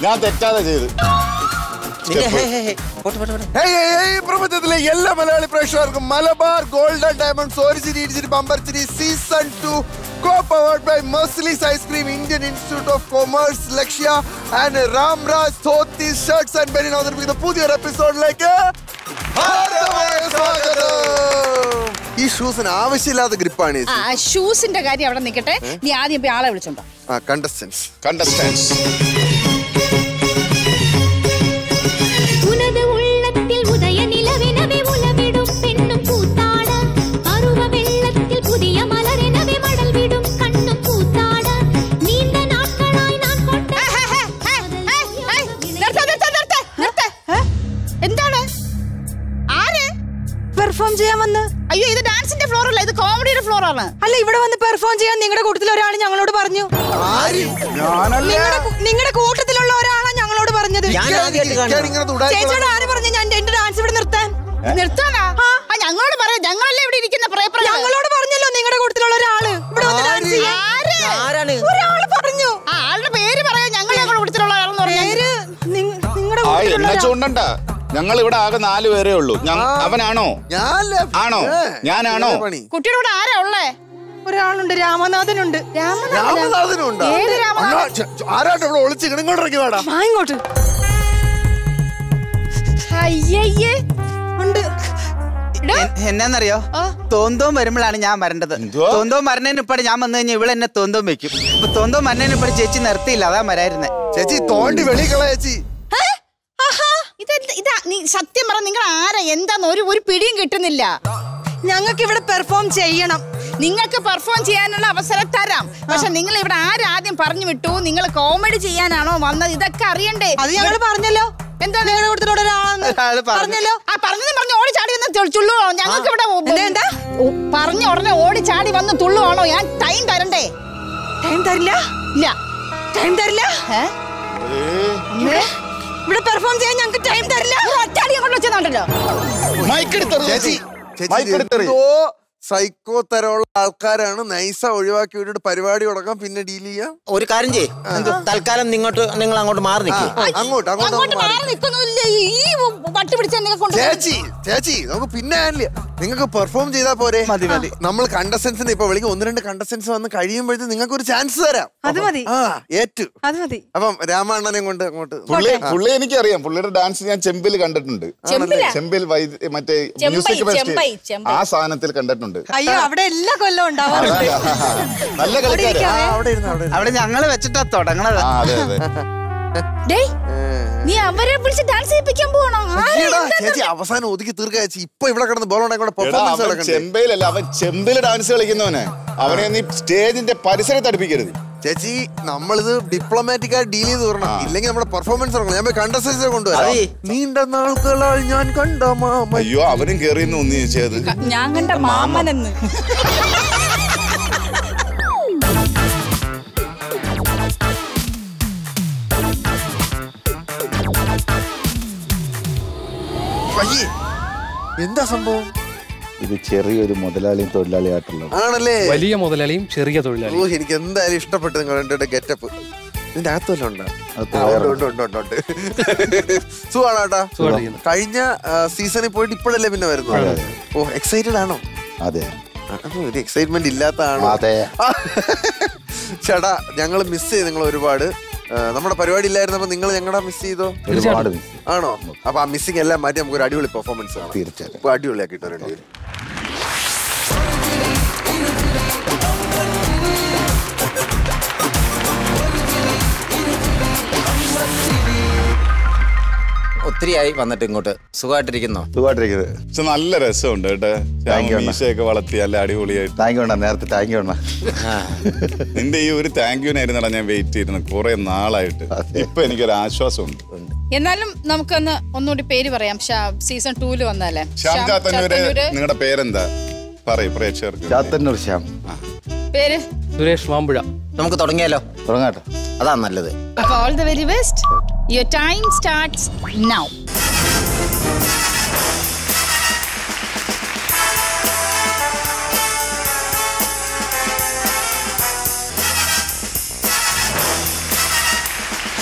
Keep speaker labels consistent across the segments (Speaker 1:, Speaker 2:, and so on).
Speaker 1: ഞാൻ തെറ്റാതെ ചെയ്ത്.
Speaker 2: പ്രപഞ്ചത്തിലെ എല്ലാ മലയാളി പ്രേക്ഷകർക്കും Malabar golden diamonds original bumper ചിരി season 2 co-powered by Merciless Ice Cream, Indian Institute of Commerce, Lakshya and Ramraj Dhoti Shirts and Benin അവതരിപ്പിക്കുന്ന പുതിയൊരു എപ്പിസോഡിലേക്ക് ഈ ഷൂസിന് ആവശ്യമില്ലാത്ത ഗ്രിപ്പാണ്.
Speaker 3: ഷൂസിന്റെ കാര്യം അവിടെ നിൽക്കട്ടെ, നീ ആദ്യം ആളെ വിളിച്ചോണ്ടോ.
Speaker 1: കണ്ടസ്റ്റൻസ്
Speaker 3: പെർഫോം ചെയ്യാൻ വന്ന്. അയ്യോ, ഇത് ഡാൻസിന്റെ ഫ്ലോർ അല്ല, ഇത് കോമഡിയുടെ ഫ്ലോർ ആണ്. അല്ല, ഇവിടെ വന്ന് പെർഫോം ചെയ്യാൻ നിങ്ങളുടെ കൂട്ടത്തിൽ ഒരാൾ ഞങ്ങളോട് പറഞ്ഞു. നിങ്ങളുടെ കൂട്ടത്തിലുള്ള ഒരാളാണ് ഞങ്ങളോട് പറഞ്ഞത്. ചേച്ചിയോട് ആര് പറഞ്ഞു ഞാൻ എന്റെ ഡാൻസ് ഇവിടെ നിർത്താൻ? നിർത്താനാ? ഞങ്ങളോട് പറയാം, ഞങ്ങളല്ലേ ഇവിടെ ഇരിക്കുന്ന. ഞങ്ങളോട് പറഞ്ഞല്ലോ നിങ്ങളുടെ കൂട്ടത്തിലുള്ള ഒരാള് ഇവിടെ വന്ന് ഡാൻസ് ചെയ്യാൻ. ഒരാള് പറഞ്ഞു. ആളുടെ പേര് പറയാം. ഞങ്ങളുടെ കൂട്ടത്തിലുള്ള ആളെന്ന് പറഞ്ഞു.
Speaker 1: നിങ്ങളുടെ ഞങ്ങൾ ഇവിടെ ആകെ 4 പേരേ ഉള്ളൂ. അവനാണോ? ആണോ? ഞാനാണോ?
Speaker 3: കുട്ടിയുടെ കൂടെ ആരാ ഉള്ളേ? ഒരാളുണ്ട്, രാമനാഥനുണ്ട്. ഇങ്ങോട്ട്
Speaker 4: എന്നാന്നറിയോ, തോന്തോം വരുമ്പോഴാണ് ഞാൻ വരേണ്ടത്. തോന്തോം മരണേന് ഇപ്പഴേ ഞാൻ വന്നു കഴിഞ്ഞാൽ ഇവിടെ എന്നെ തോന്തോം വെക്കും. ഇപ്പൊ തോന്തോം മരണേന് ഇപ്പഴേ ചേച്ചി നിർത്തിയില്ല, അതാ വരായിരുന്നേ.
Speaker 2: ചേച്ചി തോണ്ടി വെളിക്കള ചേച്ചി.
Speaker 3: സത്യം പറ, നിങ്ങൾ ആരാ എന്താന്ന് ഒരു പിടിയും കിട്ടുന്നില്ല. ഞങ്ങൾക്ക് ഇവിടെ പെർഫോം ചെയ്യണം. നിങ്ങൾക്ക് പെർഫോം ചെയ്യാനുള്ള അവസരം തരാം. പക്ഷെ നിങ്ങൾ ഇവിടെ ആരാദ്യം പറഞ്ഞു വിട്ടു? നിങ്ങൾ കോമഡി ചെയ്യാനാണോ വന്നത്? ഇതൊക്കെ അറിയണ്ടേ? അത് ഞങ്ങൾ പറഞ്ഞല്ലോ. എന്താ നിങ്ങളുടെ കൂട്ടത്തിലൂടെ പറഞ്ഞല്ലോ. പറഞ്ഞതും പറഞ്ഞ് ഓടി ചാടി വന്ന് തുള്ളുവാണോ? ഞങ്ങൾക്ക് ഇവിടെ എന്താ പറഞ്ഞ ഉടനെ ഓടി ചാടി വന്ന് തുള്ളുവാണോ? ഞാൻ ടൈം തരണ്ടേ? ടൈം തരില്ല. ഇല്ല, ടൈം തരില്ല. ഇവിടെ പെർഫോം ചെയ്യാൻ ഞങ്ങൾക്ക് ടൈം തരില്ല. ഒറ്റയടി അങ്ങോട്ട് വെച്ചതാണല്ലോ.
Speaker 2: സൈക്കോ തരമുള്ള ആൾക്കാരാണ്. നൈസ ഒഴിവാക്കി വിട്ടിട്ട് പരിപാടി തുടങ്ങാം, പിന്നെ ഡീൽ ചെയ്യാം.
Speaker 5: ഒരു കാര്യം ചെയ്യ്, തൽക്കാലം നിങ്ങൾ അങ്ങോട്ട് മാറി നിൽക്കും.
Speaker 2: ചേച്ചി നമുക്ക് പിന്നെ നിങ്ങൾക്ക് പെർഫോം ചെയ്താൽ പോരെ? നമ്മൾ കണ്ടസ്റ്റൻസിനെ ഇപ്പൊ വിളിക്കും. 1-2 കണ്ടസ്റ്റൻസ് വന്ന് കഴിയുമ്പോഴത്തേക്ക് നിങ്ങൾക്ക് ഒരു ചാൻസ് തരാം. ഏറ്റു. അപ്പം രാമണ്ണനെ കൊണ്ട് അങ്ങോട്ട്.
Speaker 1: പുള്ളി എനിക്കറിയാം. പുള്ളിയുടെ ഡാൻസ് ഞാൻ ചെമ്പിൽ കണ്ടിട്ടുണ്ട്. ചെമ്പിൽ മറ്റേ മ്യൂസിക് ഫെസ്റ്റിവൽ ആ സാധനത്തിൽ കണ്ടിട്ടുണ്ട്.
Speaker 3: അയ്യോ, അവിടെ എല്ലാ കൊല്ലം ഉണ്ടാവാറുണ്ട്.
Speaker 1: നല്ല കളിക്കാരാ.
Speaker 4: അവിടെ ഞങ്ങള് വെച്ചിട്ടാ തുടങ്ങണത്.
Speaker 3: നീ അവരെ വിളിച്ച് ഡാൻസ് ചെയ്യിപ്പിക്കാൻ പോകണോ?
Speaker 2: ചേച്ചി അവസാനം ഒതുക്കി തീർക്കാ. ഇപ്പൊ ഇവിടെ കിടന്ന് ബോളുണ്ടായി
Speaker 1: ചെമ്പയിലല്ല, അവൻ ചെമ്പില് ഡാൻസ് കളിക്കുന്നവനെ. അവനെ നീ സ്റ്റേജിന്റെ പരിസരത്ത് അടുപ്പിക്കരുത്.
Speaker 2: ചേച്ചി, നമ്മളിത് ഡിപ്ലോമാറ്റിക് ആയി ഡീൽ ചെയ്ത് തരണം. ഇല്ലെങ്കിൽ നമ്മുടെ പെർഫോമൻസ് ഇറങ്ങണം. ഞാൻ കണ്ടസ്റ്റൻസിനെ കൊണ്ടുവരാം. നീണ്ട നാളുകളായി ഞാൻ കണ്ട മാമൻ.
Speaker 1: അയ്യോ, അവനും കേറിയെന്ന് ഒന്നു ചോദിച്ചത്.
Speaker 3: ഞാൻ കണ്ട മാമനെന്ന്.
Speaker 2: എന്താ സംഭവം?
Speaker 1: ഇത് ചെറിയൊരു മുതലാളിയും തൊഴിലാളിയായിട്ടുള്ള
Speaker 2: ആണല്ലേ?
Speaker 6: വലിയ മുതലാളിയും ചെറിയ തൊഴിലാളി.
Speaker 2: ഓ, എനിക്ക് എന്തായാലും ഇഷ്ടപ്പെട്ടു നിങ്ങളുടെ ഗെറ്റപ്പ്. ഇതിന്റെ അകത്തല്ല ഉണ്ട്. സുഖാണോട്ടാ? കഴിഞ്ഞ സീസണിൽ പോയിട്ട് ഇപ്പോഴല്ലേ പിന്നെ വരുന്നത്? ഓ, എക്സൈറ്റഡ് ആണോ?
Speaker 1: അതെ.
Speaker 2: ഒരു എക്സൈറ്റ്മെന്റ് ഇല്ലാത്തതാണോ?
Speaker 1: അതെ.
Speaker 2: ചേട്ടാ, ഞങ്ങൾ മിസ് ചെയ്ത് നിങ്ങൾ ഒരുപാട്. നമ്മുടെ പരിപാടി ഇല്ലായിരുന്നപ്പോ നിങ്ങൾ ഞങ്ങളുടെ മിസ് ചെയ്തോ? ആണോ? അപ്പൊ ആ മിസ്സിംഗ് എല്ലാം മാറ്റി നമുക്ക് ഒരു അടിപൊളി പെർഫോമൻസ് ആണ്. തീർച്ചയായും അടിപൊളിയാക്കിട്ടോ രണ്ടുപേരും.
Speaker 5: ഒത്തിരിയായി വന്നിട്ട് ഇങ്ങോട്ട്. സുഖമായിട്ടിരിക്കുന്നോ?
Speaker 1: സുഖമായിട്ടിരിക്കുന്നത്. പക്ഷെ നല്ല രസമുണ്ട് കേട്ടോ. മീശയൊക്കെ വളർത്തി നല്ല അടിപൊളിയായിട്ട്.
Speaker 7: Thank you. നേരത്തെ താങ്ക് യു.
Speaker 1: നിന്റെ ഈ ഒരു താങ്ക് യുനായിരുന്നാ ഞാൻ വെയിറ്റ് ചെയ്തിരുന്നു കുറെ നാളായിട്ട്. ഇപ്പൊ എനിക്കൊരു ആശ്വാസമുണ്ട്.
Speaker 3: എന്നാലും നമുക്കൊന്ന് ഒന്നുകൂടി പേര് പറയാം. സീസൺ 2 വന്നാലേ.
Speaker 1: ശ്യാം ചാത്തന്നൂര്. നിങ്ങളുടെ പേരെന്താ പറയും പ്രേക്ഷകർക്ക്?
Speaker 7: ചാത്തന്നൂർ ശ്യാം.
Speaker 3: പേര്
Speaker 6: സുരേഷ് മാമ്പുഴ.
Speaker 5: നമുക്ക് തുടങ്ങിയാലോ?
Speaker 7: തുടങ്ങാട്ടോ,
Speaker 5: അതാ നല്ലത്.
Speaker 3: All the very best. Your time starts now.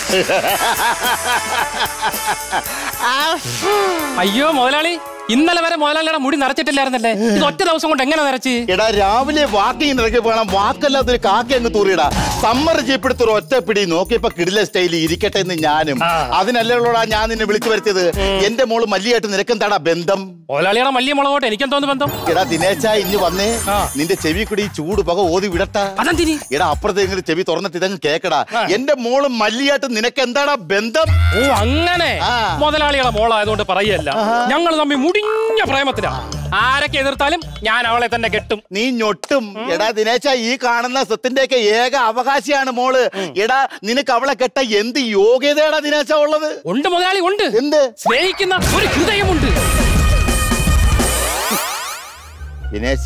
Speaker 6: അയ്യോ മുതലാളി, ഇന്നലെ വരെ മുതലാളിയുടെ മുടി നരച്ചിട്ടില്ലായിരുന്നല്ലേ? ഇത് ഒറ്റ ദിവസം കൊണ്ട് എങ്ങനെ നരച്ച്?
Speaker 1: എടാ രാവിലെ വാക്കിങ് ഇറക്കി പോകണം, വാക്കല്ലാത്തൊരു കാക്ക അങ്ങ് തൂറിയിടാ. സമ്മർ ജീപ്പെടുത്തൊരു ഒറ്റ പിടി നോക്കിയപ്പോ കിടില സ്റ്റൈലിൽ ഇരിക്കട്ടെ എന്ന് ഞാനും. അതിനല്ലോടാ ഞാൻ നിന്നെ വിളിച്ചു വരുത്തിയത്. എന്റെ മോള് മല്ലിയായിട്ട് നിനക്കെന്താടാ ബന്ധം?
Speaker 6: മുതലാളിയുടെ മല്ലിയ മുളകോട്ടെ എനിക്കെന്തോന്ന് ബന്ധം?
Speaker 1: എടാ ദിനേശ ഇഞ്ഞ് വന്നേ, നിന്റെ ചെവി കൂടി ചൂട് പക ഓതി വിടട്ടാ.
Speaker 6: അതെന്തിനി?
Speaker 1: എടാ അപ്പുറത്തെ ഇങ്ങനെ ചെവി തുറന്നിട്ട് ഇതങ്ങ് കേക്കടാ. എന്റെ മോള് മല്ലിയായിട്ട് നിനക്ക് എന്താടാ ബന്ധം?
Speaker 6: ഓ അങ്ങനെ. മുതലാളിയുടെ മോളായതുകൊണ്ട് പറയല്ല, ഞങ്ങൾ തമ്മിൽ മുടിഞ്ഞ പ്രേമത്തിലാ. ആരൊക്കെ എതിർത്താലും ഞാൻ അവളെ തന്നെ കെട്ടും.
Speaker 1: നീ ഞൊട്ടും. എടാ ദിനേശ, ഈ കാണുന്ന സ്വത്തിന്റെയൊക്കെ ഏക അവകാശിയാണ് മോള്. എടാ നിനക്ക് അവളെ കെട്ട എന്ത് യോഗ്യതയാടാ ദിനേശ ഉള്ളത്?
Speaker 6: ഉണ്ട് മുതലാളി, ഉണ്ട്.
Speaker 1: എന്ത്?
Speaker 6: സ്നേഹിക്കുന്ന ഒരു ഹൃദയമുണ്ട്
Speaker 1: ദിനേശ.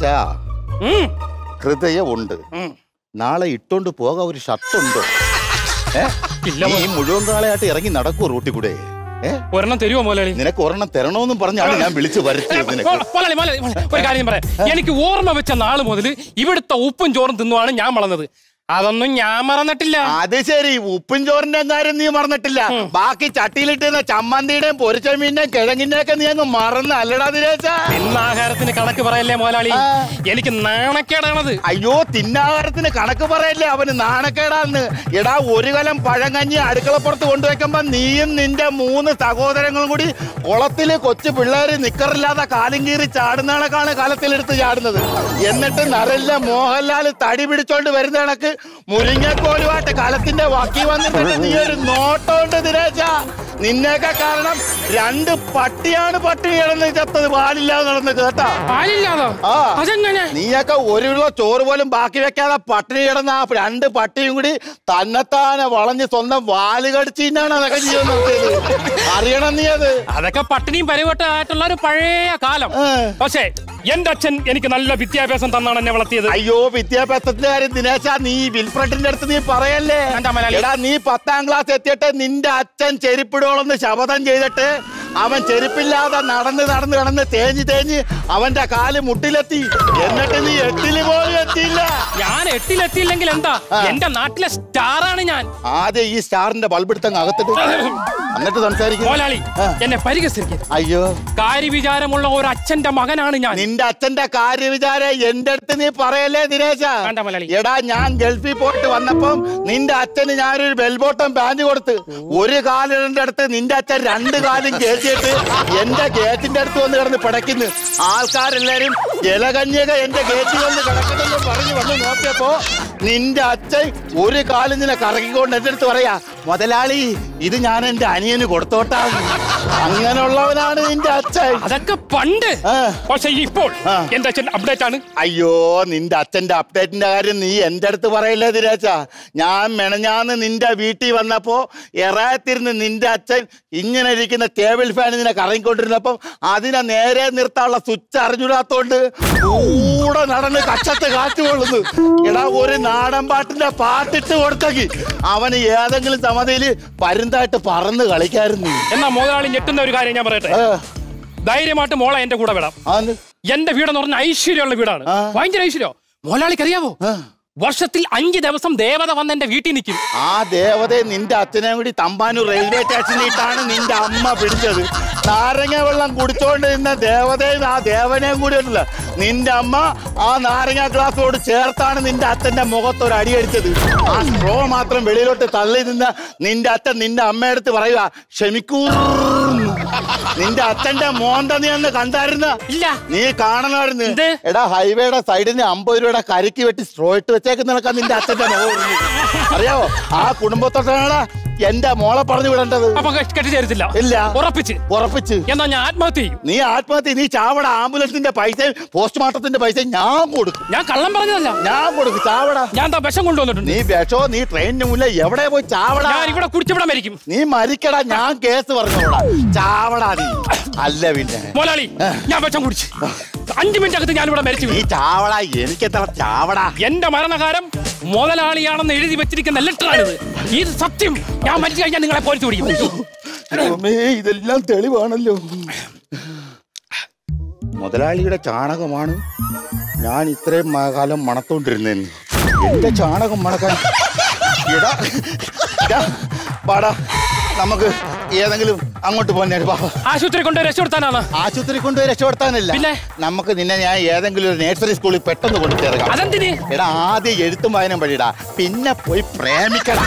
Speaker 1: ഹൃദയമുണ്ട്. നാളെ ഇട്ടോണ്ട് പോകാൻ ഒരു ഷർട്ടുണ്ടോ? നീ മുഴുവൻ കാളയായിട്ട് ഇറങ്ങി നടക്കൂ റൂട്ടി കൂടെ.
Speaker 6: ഒരെണ്ണം തരുമോ മുതലാളി?
Speaker 1: നിനക്ക് ഒരെണ്ണം തരണമെന്നും പറഞ്ഞാണ് ഞാൻ വിളിച്ചു വരുത്തിയത്.
Speaker 6: ഒരു കാര്യം പറയാം, എനിക്ക് ഓർമ്മ വെച്ച നാള് മുതൽ ഇവിടുത്തെ ഉപ്പും ചോറും തിന്നുവാണ് ഞാൻ വളർന്നത്. അതൊന്നും ഞാൻ മറന്നിട്ടില്ല. അത്
Speaker 1: ശരി, ഉപ്പും ചോറിന്റെ കാര്യം നീ മറന്നിട്ടില്ല. ബാക്കി ചട്ടിയിലിട്ടുന്ന ചമ്മന്തിയുടെയും പൊരിച്ചമീന്റെയും കിഴങ്ങിന്റെ ഒക്കെ നീ അങ്ങ് മറന്ന് അല്ലടാ ദിനേശ.
Speaker 6: തിന്നാഹാരത്തിന് കണക്ക് പറയല്ലേ മുതലാളി, എനിക്ക് നാണക്കേടാണത്.
Speaker 1: അയ്യോ, തിന്നാഹാരത്തിന് കണക്ക് പറയല്ലേ, അവന് നാണക്കേടാന്ന്. എടാ ഒരു കലം പഴങ്കഞ്ഞി അടുക്കളപ്പുറത്ത് കൊണ്ടുവയ്ക്കുമ്പോ നീയും നിന്റെ 3 സഹോദരങ്ങളും കൂടി കുളത്തില് കൊച്ചു പിള്ളേര് നിക്കറില്ലാതെ കാലും കീറി ചാടുന്നതാണ് കാലത്തിലെടുത്ത് ചാടുന്നത്. എന്നിട്ട് നരല്ല മോഹൻലാൽ തടി പിടിച്ചോണ്ട് വരുന്ന കണക്ക് മുരിങ്ങക്കോലുമായിട്ട് കാലത്തിന്റെ വാക്കി വന്നിട്ട് നീ ഒരു നോട്ടമുണ്ട് ദിനേശ. നിന്നേക്കെ കാരണം 2 പട്ടിയാണ് പട്ടിണി കിടന്ന് ചത്തത്, പാലില്ലാതെ നടന്ന് കേട്ടാ. നീയൊക്കെ 1 കിലോ ചോറ് പോലും ബാക്കി വെക്കാതെ പട്ടിണി കിടന്ന ആ 2 പട്ടിയും കൂടി തന്നെത്താനെ വളഞ്ഞ് സ്വന്തം വാല് കടിച്ചിട്ടാണ് അതൊക്കെ ചെയ്യാൻ നിർത്തിയത്. അറിയണം നീ അത്.
Speaker 6: അതൊക്കെ പട്ടിണിയും പരിവട്ടമായിട്ടുള്ള ഒരു പഴയ കാലം. പക്ഷേ എന്റെ അച്ഛൻ എനിക്ക് നല്ല വിദ്യാഭ്യാസം തന്നാണ് എന്നെ വളർത്തിയത്.
Speaker 1: അയ്യോ, വിദ്യാഭ്യാസത്തിന്റെ കാര്യം ദിനേശ നീ വിൽഫ്രണ്ടിന്റെ അടുത്ത് നീ പറയല്ലേ. എടാ നീ 10ാം ക്ലാസ് എത്തിയിട്ട് നിന്റെ അച്ഛൻ ചെരുപ്പിടോളെന്ന് ശപഥം ചെയ്തിട്ട് അവൻ ചെരുപ്പില്ലാതെ നടന്ന് തേഞ്ഞ് അവന്റെ കാല് മുട്ടിലെത്തി. എന്നിട്ട് നീ 8ൽ പോലും എത്തിയില്ല.
Speaker 6: ഞാൻ 8ൽ എത്തിയില്ലെങ്കിൽ എന്താ, എന്റെ നാട്ടിലെ സ്റ്റാറാണ് ഞാൻ.
Speaker 1: ആദ്യം ഈ സ്റ്റാറിന്റെ ബൾബെടുത്തങ്ങ് അകത്തിട്ട് എന്നിട്ട് സംസാരിക്കും.
Speaker 6: എന്നെ പരിഹസിക്കരുത്.
Speaker 1: അയ്യോ,
Speaker 6: കാര്യവിചാരമുള്ള ഒരു അച്ഛന്റെ മകനാണ് ഞാൻ.
Speaker 1: നിന്റെ അച്ഛന്റെ കാര്യവിചാരം എന്റെ അടുത്ത് നീ പറയല്ലേ ദിനേശ. എടാ ഞാൻ ഗൾഫിൽ പോയിട്ട് വന്നപ്പം നിന്റെ അച്ഛന് ഞാനൊരു ബെൽബോട്ടം പാന്റ് കൊടുത്ത്. ഒരു കാലിന്റെ അടുത്ത് നിന്റെ അച്ഛൻ 2 കാലും കയറ്റിയിട്ട് എന്റെ ഗേറ്റിന്റെ അടുത്ത് വന്ന് കിടന്ന് പിടയ്ക്കുന്നു. ആൾക്കാരെല്ലാരും ജലകന്യക എന്റെ ഗേറ്റിൽ വന്ന് കിടക്കുന്നെന്ന് പറഞ്ഞു വന്ന് നോക്കിയപ്പോ നിന്റെ അച്ഛൻ ഒരു കാലിൽ നിന്നെ കറക്കിക്കൊണ്ട് എന്റെ അടുത്ത് പറയാ, മുതലാളി ഇത് ഞാൻ എന്റെ അനിയന് കൊടുത്തോട്ടാ. അങ്ങനെയുള്ളവനാണ് നിന്റെ അച്ഛൻ.
Speaker 6: അതൊക്കെ പണ്ട്. പക്ഷെ ഇപ്പോൾ എന്റെ അച്ഛൻ അപ്ഡേറ്റ് ആണ്.
Speaker 1: അയ്യോ, നിന്റെ അച്ഛന്റെ അപ്ഡേറ്റിന്റെ കാര്യം നീ എന്റെ അടുത്ത് പറയില്ലേ ദിനേശ. ഞാൻ മെനഞ്ഞാന്ന് നിന്റെ വീട്ടിൽ വന്നപ്പോ എറാത്തിരുന്ന് നിന്റെ അച്ഛൻ ഇങ്ങനെ ഇരിക്കുന്ന ടേബിൾ ഫാൻ നിന്നെ കറങ്ങിക്കൊണ്ടിരുന്നപ്പം അതിനെ നേരെ നിർത്താനുള്ള സ്വിച്ച് അറിഞ്ഞൂടാത്തോണ്ട് കൂടെ നടന്ന് കച്ചത്ത് കാറ്റ് കൊള്ളുന്നു. എടാ ഒരു നാടൻ പാട്ടിന്റെ പാട്ടിട്ട് കൊടുത്തെങ്കിൽ അവന് ഏതെങ്കിലും സമിതിയിൽ പരുന്തായിട്ട് പറന്ന് കളിക്കായിരുന്നു.
Speaker 6: എന്നാ മുതലാളി ഞെട്ടുന്ന ഒരു കാര്യം ഞാൻ പറയട്ടെ. ധൈര്യമായിട്ട് മോളെ എന്റെ കൂടെ വിടാം. എന്റെ വീടെന്ന് പറഞ്ഞ ഐശ്വര്യമുള്ള വീടാണ്, ഭയങ്കര ഐശ്വര്യം. മുതലാളിക്ക് അറിയാവോ, വർഷത്തിൽ 5 ദിവസം ദേവത വന്ന് എന്റെ വീട്ടിൽ നിൽക്കും.
Speaker 1: ആ ദേവതയെ നിന്റെ അച്ഛനെ കൂടി തമ്പാനൂർ റെയിൽവേ സ്റ്റേഷനിലിട്ടാണ് നിന്റെ അമ്മ പിടിച്ചത്. നാരങ്ങ വെള്ളം കുടിച്ചോണ്ട് നിന്ന ദേവതയും ആ ദേവനെയും കൂടി ഉണ്ടല്ല നിന്റെ അമ്മ ആ നാരങ്ങ ഗ്ലാസോട് ചേർത്താണ് നിന്റെ അച്ഛന്റെ മുഖത്തൊരു അടിയടിച്ചത്. ആ സ്ട്രോ മാത്രം വെളിയിലോട്ട് തള്ളി നിന്ന നിന്റെ അച്ഛൻ നിന്റെ അമ്മയെടുത്ത് പറയുക, ക്ഷമിക്കൂ. നിന്റെ അച്ഛന്റെ മോന്ത നീ അന്ന് കണ്ടായിരുന്ന?
Speaker 6: ഇല്ല.
Speaker 1: നീ കാണണമായിരുന്നു. എടാ ഹൈവേയുടെ സൈഡിന് 50 രൂപയുടെ കരിക്ക് വെട്ടി സ്ട്രോ ഇട്ട് വെച്ചേക്കുന്ന നിന്റെ അച്ഛന്റെ മുഖം. അറിയാവോ, ആ കുടുംബത്തോട്ടാണ് എന്റെ മോളെ പറഞ്ഞു വിടേണ്ടത്.
Speaker 6: കെട്ടിച്ചേരത്തില്ല.
Speaker 1: ഇല്ല.
Speaker 6: ഉറപ്പിച്ച് എന്നാ ഞാൻ ആത്മഹത്യ ചെയ്യും.
Speaker 1: നീ ആത്മഹത്യ, നീ ചാവട. ആംബുലൻസിന്റെ പൈസയും പോസ്റ്റ്മോർട്ടത്തിന്റെ പൈസയും ഞാൻ കൊടുക്കും.
Speaker 6: ഞാൻ കള്ളം പറഞ്ഞതല്ല,
Speaker 1: ഞാൻ കൊടുക്കും. ചാവട.
Speaker 6: ഞാൻ വിഷം കൊണ്ടുവന്നിട്ടുണ്ട്.
Speaker 1: നീ വിഷോ, നീ ട്രെയിനിന് മുന്നിൽ എവിടെ പോയി ചാവട.
Speaker 6: ഞാൻ ഇവിടെ കുടിച്ചവിടെ മരിക്കും.
Speaker 1: നീ മരിക്കടാ, ഞാൻ കേസ് പറഞ്ഞോടാ. ചാവടാ നീ. അല്ല പിന്നെ
Speaker 6: മുതലാളി, ഞാൻ വിഷം കുടിച്ച് 5 മിനിറ്റ് അകത്ത് ഞാൻ ഇവിടെ മരിച്ചു.
Speaker 1: നീ ചാവടാ, എനിക്കെത്ര ചാവടാ.
Speaker 6: എന്റെ മരണകാരം മുതലാളിയാണെന്ന് എഴുതി വെച്ചിരിക്കുന്ന ലെറ്ററാണിത്. ഇത് സത്യം. ഞാൻ മരിച്ചു കഴിഞ്ഞാൽ നിങ്ങളെ പോലീസ് പിടിക്കും.
Speaker 1: ഇതെല്ലാം തെളിവാണല്ലോ. മുതലാളിയുടെ ചാണകമാണ് ഞാൻ ഇത്രയും കാലം മണത്തോണ്ടിരുന്നേന്ന്. എന്റെ ചാണകം മണക്കാൻ പാടാ നമുക്ക് ഏതെങ്കിലും അങ്ങോട്ട് പോകാൻ.
Speaker 6: ആശുപത്രി കൊണ്ടുപോയി രക്ഷപ്പെടുത്താനാണ്.
Speaker 1: ആശുപത്രി കൊണ്ടുപോയി രക്ഷപ്പെടുത്താനില്ല.
Speaker 6: പിന്നെ
Speaker 1: നമുക്ക് നിന്നെ ഞാൻ ഏതെങ്കിലും ഒരു നഴ്സറി സ്കൂളിൽ പെട്ടെന്ന് കൊണ്ടുചേർക്കാം.
Speaker 6: അതെന്തിന്?
Speaker 1: എടാ ആദ്യം എഴുത്തും വായനയും പഠിടാ, പിന്നെ പോയി പ്രേമിക്കണം.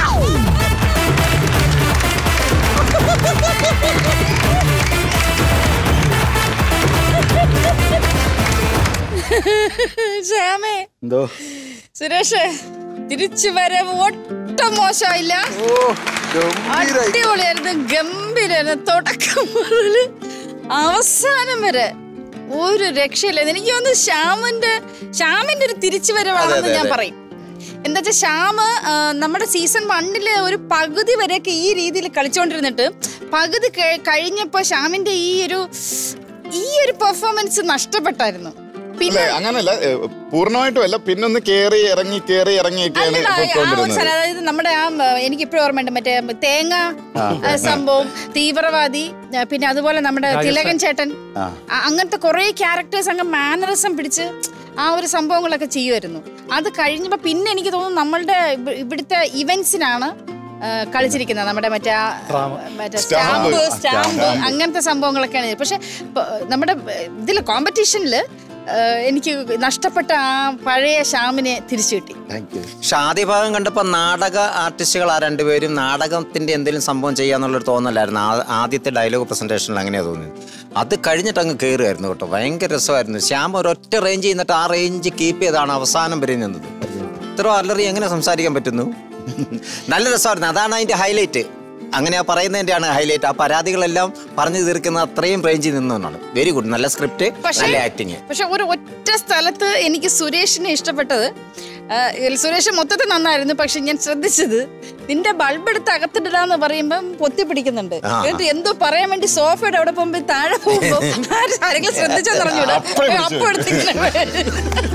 Speaker 3: ശ്യാമേ,
Speaker 1: എന്തോ
Speaker 3: സുരേഷ് തിരിച്ചു വരവ് ഒട്ടും മോശമായില്ല. അടിപൊളിയായിരുന്നു, ഗംഭീരായിരുന്നു. തുടക്കം മുതൽ അവസാനം വരെ ഒരു രക്ഷയില്ല. എനിക്ക് തോന്നുന്നു ശ്യാമിന്റെ ഒരു തിരിച്ചു വരവാണെന്ന് ഞാൻ പറയും. എന്താ വെച്ചാൽ ശ്യാമ് നമ്മുടെ സീസൺ 1 ഒരു പകുതി വരെയൊക്കെ ഈ രീതിയിൽ കളിച്ചുകൊണ്ടിരുന്നിട്ട് പകുതി കഴിഞ്ഞപ്പോ ശ്യാമിന്റെ ഈ ഒരു പെർഫോമൻസ് നഷ്ടപ്പെട്ടായിരുന്നു.
Speaker 7: പിന്നെ അങ്ങനല്ല, പൂർണ്ണമായിട്ടും അല്ല, പിന്നൊന്ന് കേറി ഇറങ്ങിയൊക്കെയാണ്.
Speaker 3: അതായത് നമ്മുടെ എനിക്ക് ഇപ്പോഴും ഓർമ്മയുണ്ട്, മറ്റേ തേങ്ങ സംഭവം, തീവ്രവാദി, പിന്നെ അതുപോലെ നമ്മുടെ തിലകൻ ചേട്ടൻ, അങ്ങനത്തെ കുറെ ക്യാരക്ടേഴ്സ് അങ്ങ് മാനറിസം പിടിച്ച് ആ ഒരു സംഭവങ്ങളൊക്കെ ചെയ്യുമായിരുന്നു. അത് കഴിഞ്ഞപ്പോ പിന്നെ എനിക്ക് തോന്നുന്നു നമ്മളുടെ ഇവിടുത്തെ ഇവന്റ്സിനാണ് കളിച്ചിരിക്കുന്നത്. നമ്മുടെ മറ്റേ സ്റ്റാമ്പ് അങ്ങനത്തെ സംഭവങ്ങളൊക്കെയാണ്. പക്ഷെ നമ്മുടെ ഇതില് കോമ്പറ്റീഷനില് എനിക്ക് നഷ്ടപ്പെട്ട ആ പഴയ ശ്യാമിനെ തിരിച്ചു കിട്ടി.
Speaker 5: ആദ്യ ഭാഗം കണ്ടപ്പോ നാടക ആർട്ടിസ്റ്റുകൾ ആ രണ്ടുപേരും നാടകത്തിന്റെ എന്തെങ്കിലും സംഭവം ചെയ്യാന്നുള്ളൊരു തോന്നലായിരുന്നു. ആദ്യത്തെ ഡയലോഗ് പ്രസന്റേഷനിൽ അങ്ങനെയാ തോന്നിയത്. അത് കഴിഞ്ഞിട്ട് അങ്ങ് കയറുമായിരുന്നു കേട്ടോ. ഭയങ്കര രസമായിരുന്നു. ശ്യാം ഒരൊറ്റ റേഞ്ച് ചെയ്യുന്നിട്ട് ആ റേഞ്ച് കീപ്പ് ചെയ്താണ് അവസാനം വരെ നിന്നത്. ഇത്ര അല്ലറി എങ്ങനെ സംസാരിക്കാൻ പറ്റുന്നു? നല്ല രസമായിരുന്നു. അതാണ് അതിന്റെ ഹൈലൈറ്റ്. അങ്ങനെ പറയുന്നതിന്റെയാണ് ഹൈലൈറ്റ്. ആ പരാതികളെല്ലാം പറഞ്ഞു തീർക്കുന്ന അത്രയും റേഞ്ചിൽ നിന്നാണ്. വെരി ഗുഡ്, നല്ല സ്ക്രിപ്റ്റ്, നല്ല ആക്ടിങ്.
Speaker 3: പക്ഷെ ഒരു ഒറ്റ സ്ഥലത്ത് എനിക്ക് സുരേഷിനെ ഇഷ്ടപ്പെട്ടത്. സുരേഷ് മൊത്തത്തിൽ നന്നായിരുന്നു. പക്ഷെ ഞാൻ ശ്രദ്ധിച്ചത്, നിന്റെ ബൾബ് എടുത്ത് അകത്തിടാന്ന് പറയുമ്പോ പൊത്തി പിടിക്കുന്നുണ്ട്. എന്നിട്ട് എന്തോ പറയാൻ വേണ്ടി സോഫയുടെ അവിടെ പോകുമ്പോ താഴെ പോകുമ്പോ ആരെങ്കിലും ശ്രദ്ധിച്ചാൽ പറഞ്ഞൂടാ, അപ്പൊ എടുത്തിങ്ങനെ.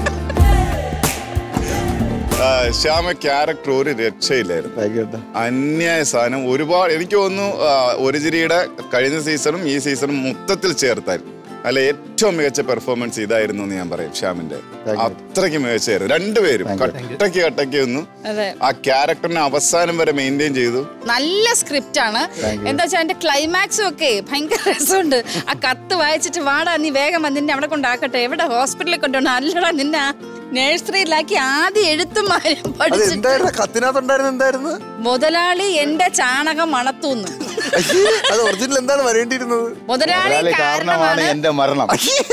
Speaker 7: ശ്യാമ ക്യാരക്ടർ ഒരു രക്ഷയില്ലായിരുന്നു. അന്യായ സാധനം. ഒരുപാട് എനിക്ക് തോന്നുന്നു ഒരിജിരിയുടെ കഴിഞ്ഞ സീസണും ഈ സീസണും മൊത്തത്തിൽ ചേർത്താൽ അല്ല ഏറ്റവും മികച്ച പെർഫോമൻസ് ഇതായിരുന്നു എന്ന് ഞാൻ പറയും. ശ്യാമിന്റെ അത്രയ്ക്ക് മികച്ചായിരുന്നു. രണ്ടുപേരും കട്ടയ്ക്ക് ഒന്നും ആ ക്യാരക്ടറിനെ അവസാനം വരെ മെയിൻറ്റെയിൻ ചെയ്തു.
Speaker 3: നല്ല സ്ക്രിപ്റ്റ് ആണ്. എന്താ വെച്ചാൽ അതിന്റെ ക്ലൈമാക്സും ഒക്കെ ഭയങ്കര രസമുണ്ട്. ആ കത്ത് വായിച്ചിട്ട് വാടാ നീ വേഗം നിന്നെ അവിടെ കൊണ്ടാക്കട്ടെ, എവിടെ ഹോസ്പിറ്റലിൽ കൊണ്ടുപോകണം, അല്ലടാ നിന്നെ നഴ്സറിയിലാക്കി ആദ്യം എഴുത്തും
Speaker 2: കത്തിനകത്തുണ്ടായിരുന്നു
Speaker 3: മുതലാളി എന്റെ ചാണകം മണത്തൂന്ന്.
Speaker 2: അത് ഒറിജിനൽ എന്താണ് വരേണ്ടിയിരുന്നത്?
Speaker 3: മുതലാളി
Speaker 1: കാരണമാണ് എന്റെ മരണം.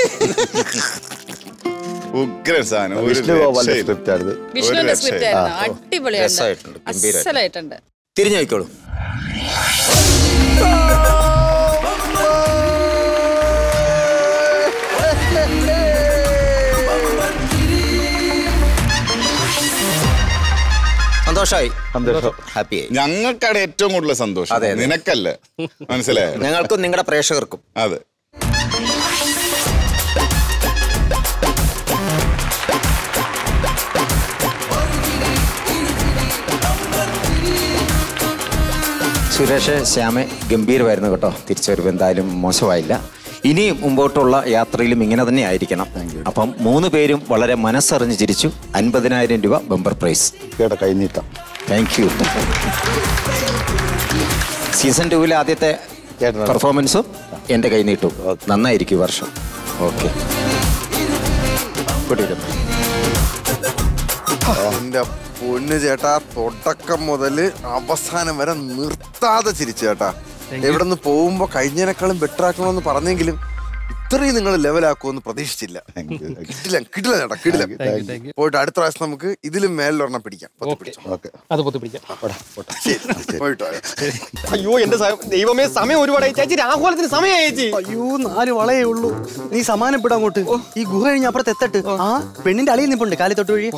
Speaker 7: ഉഗ്രൻ സാധനം.
Speaker 3: വിഷ്ണുവിന്റെ സ്ക്രിപ്റ്റ് ആയിരുന്നു. അടിപൊളിയായിട്ടുണ്ട്, അസലായിട്ടുണ്ട്.
Speaker 5: തിരിഞ്ഞു നോക്കിക്കോളൂ. സന്തോഷമായി, ഹാപ്പിയായി.
Speaker 7: ഞങ്ങൾക്കാണ് ഏറ്റവും കൂടുതൽ സന്തോഷം. അതെ, നിനക്കല്ല, മനസ്സിലായോ?
Speaker 5: ഞങ്ങൾക്കും നിങ്ങളുടെ പ്രേക്ഷകർക്കും.
Speaker 7: അതെ.
Speaker 5: സുരേഷ്, ശ്യാമെ ഗംഭീരമായിരുന്നു കേട്ടോ. തിരിച്ചു വരുമ്പോൾ എന്തായാലും മോശമായില്ല. ഇനിയും മുമ്പോട്ടുള്ള യാത്രയിലും ഇങ്ങനെ തന്നെ ആയിരിക്കണം. അപ്പം 3 പേരും വളരെ മനസ്സറിഞ്ഞ് ചിരിച്ചു. 50,000 രൂപ ബമ്പർ പ്രൈസ്.
Speaker 1: കൈനീട്ടം.
Speaker 5: Thank you. സീസൺ 2 ആദ്യത്തെ പെർഫോമൻസും എൻ്റെ കൈനീട്ടും. നന്നായിരിക്കും വർഷം. ഓക്കെ,
Speaker 2: എന്റെ പൊന്നു ചേട്ടാ, തുടക്കം മുതല് അവസാനം വരെ നിർത്താതെ ചിരിച്ചു ചേട്ടാ. എവിടെ നിന്ന് പോകുമ്പോ കഴിഞ്ഞതിനേക്കാളും ബെറ്റർ ആക്കണമെന്ന് പറഞ്ഞെങ്കിലും ഇത്രയും നിങ്ങൾ ലെവലാക്കുമെന്ന് പ്രതീക്ഷിച്ചില്ല. കിട്ടില്ല ചേട്ടാ, കിട്ടില്ല. പോയിട്ട് അടുത്ത പ്രാവശ്യം നമുക്ക് ഇതിലും മേലിലൊരെണ്ണം പിടിക്കാം.
Speaker 8: അയ്യോ എന്റെ ദൈവമേ, സമയം ഒരുപാടായി ചേച്ചി. രാഹുലത്തിന് സമയമായി ചേച്ചി.
Speaker 9: അയ്യോ 4 വളയേ ഉള്ളൂ. നീ സമാനപ്പെടാ അങ്ങോട്ട്. ഈ ഗുഹ കഴിഞ്ഞ് അപ്പുറത്ത് എത്തട്ട്. ആ പെണ്ണിന്റെ അളിയിൽ നിപ്പുണ്ട് കാലി തൊട്ട് വഴി.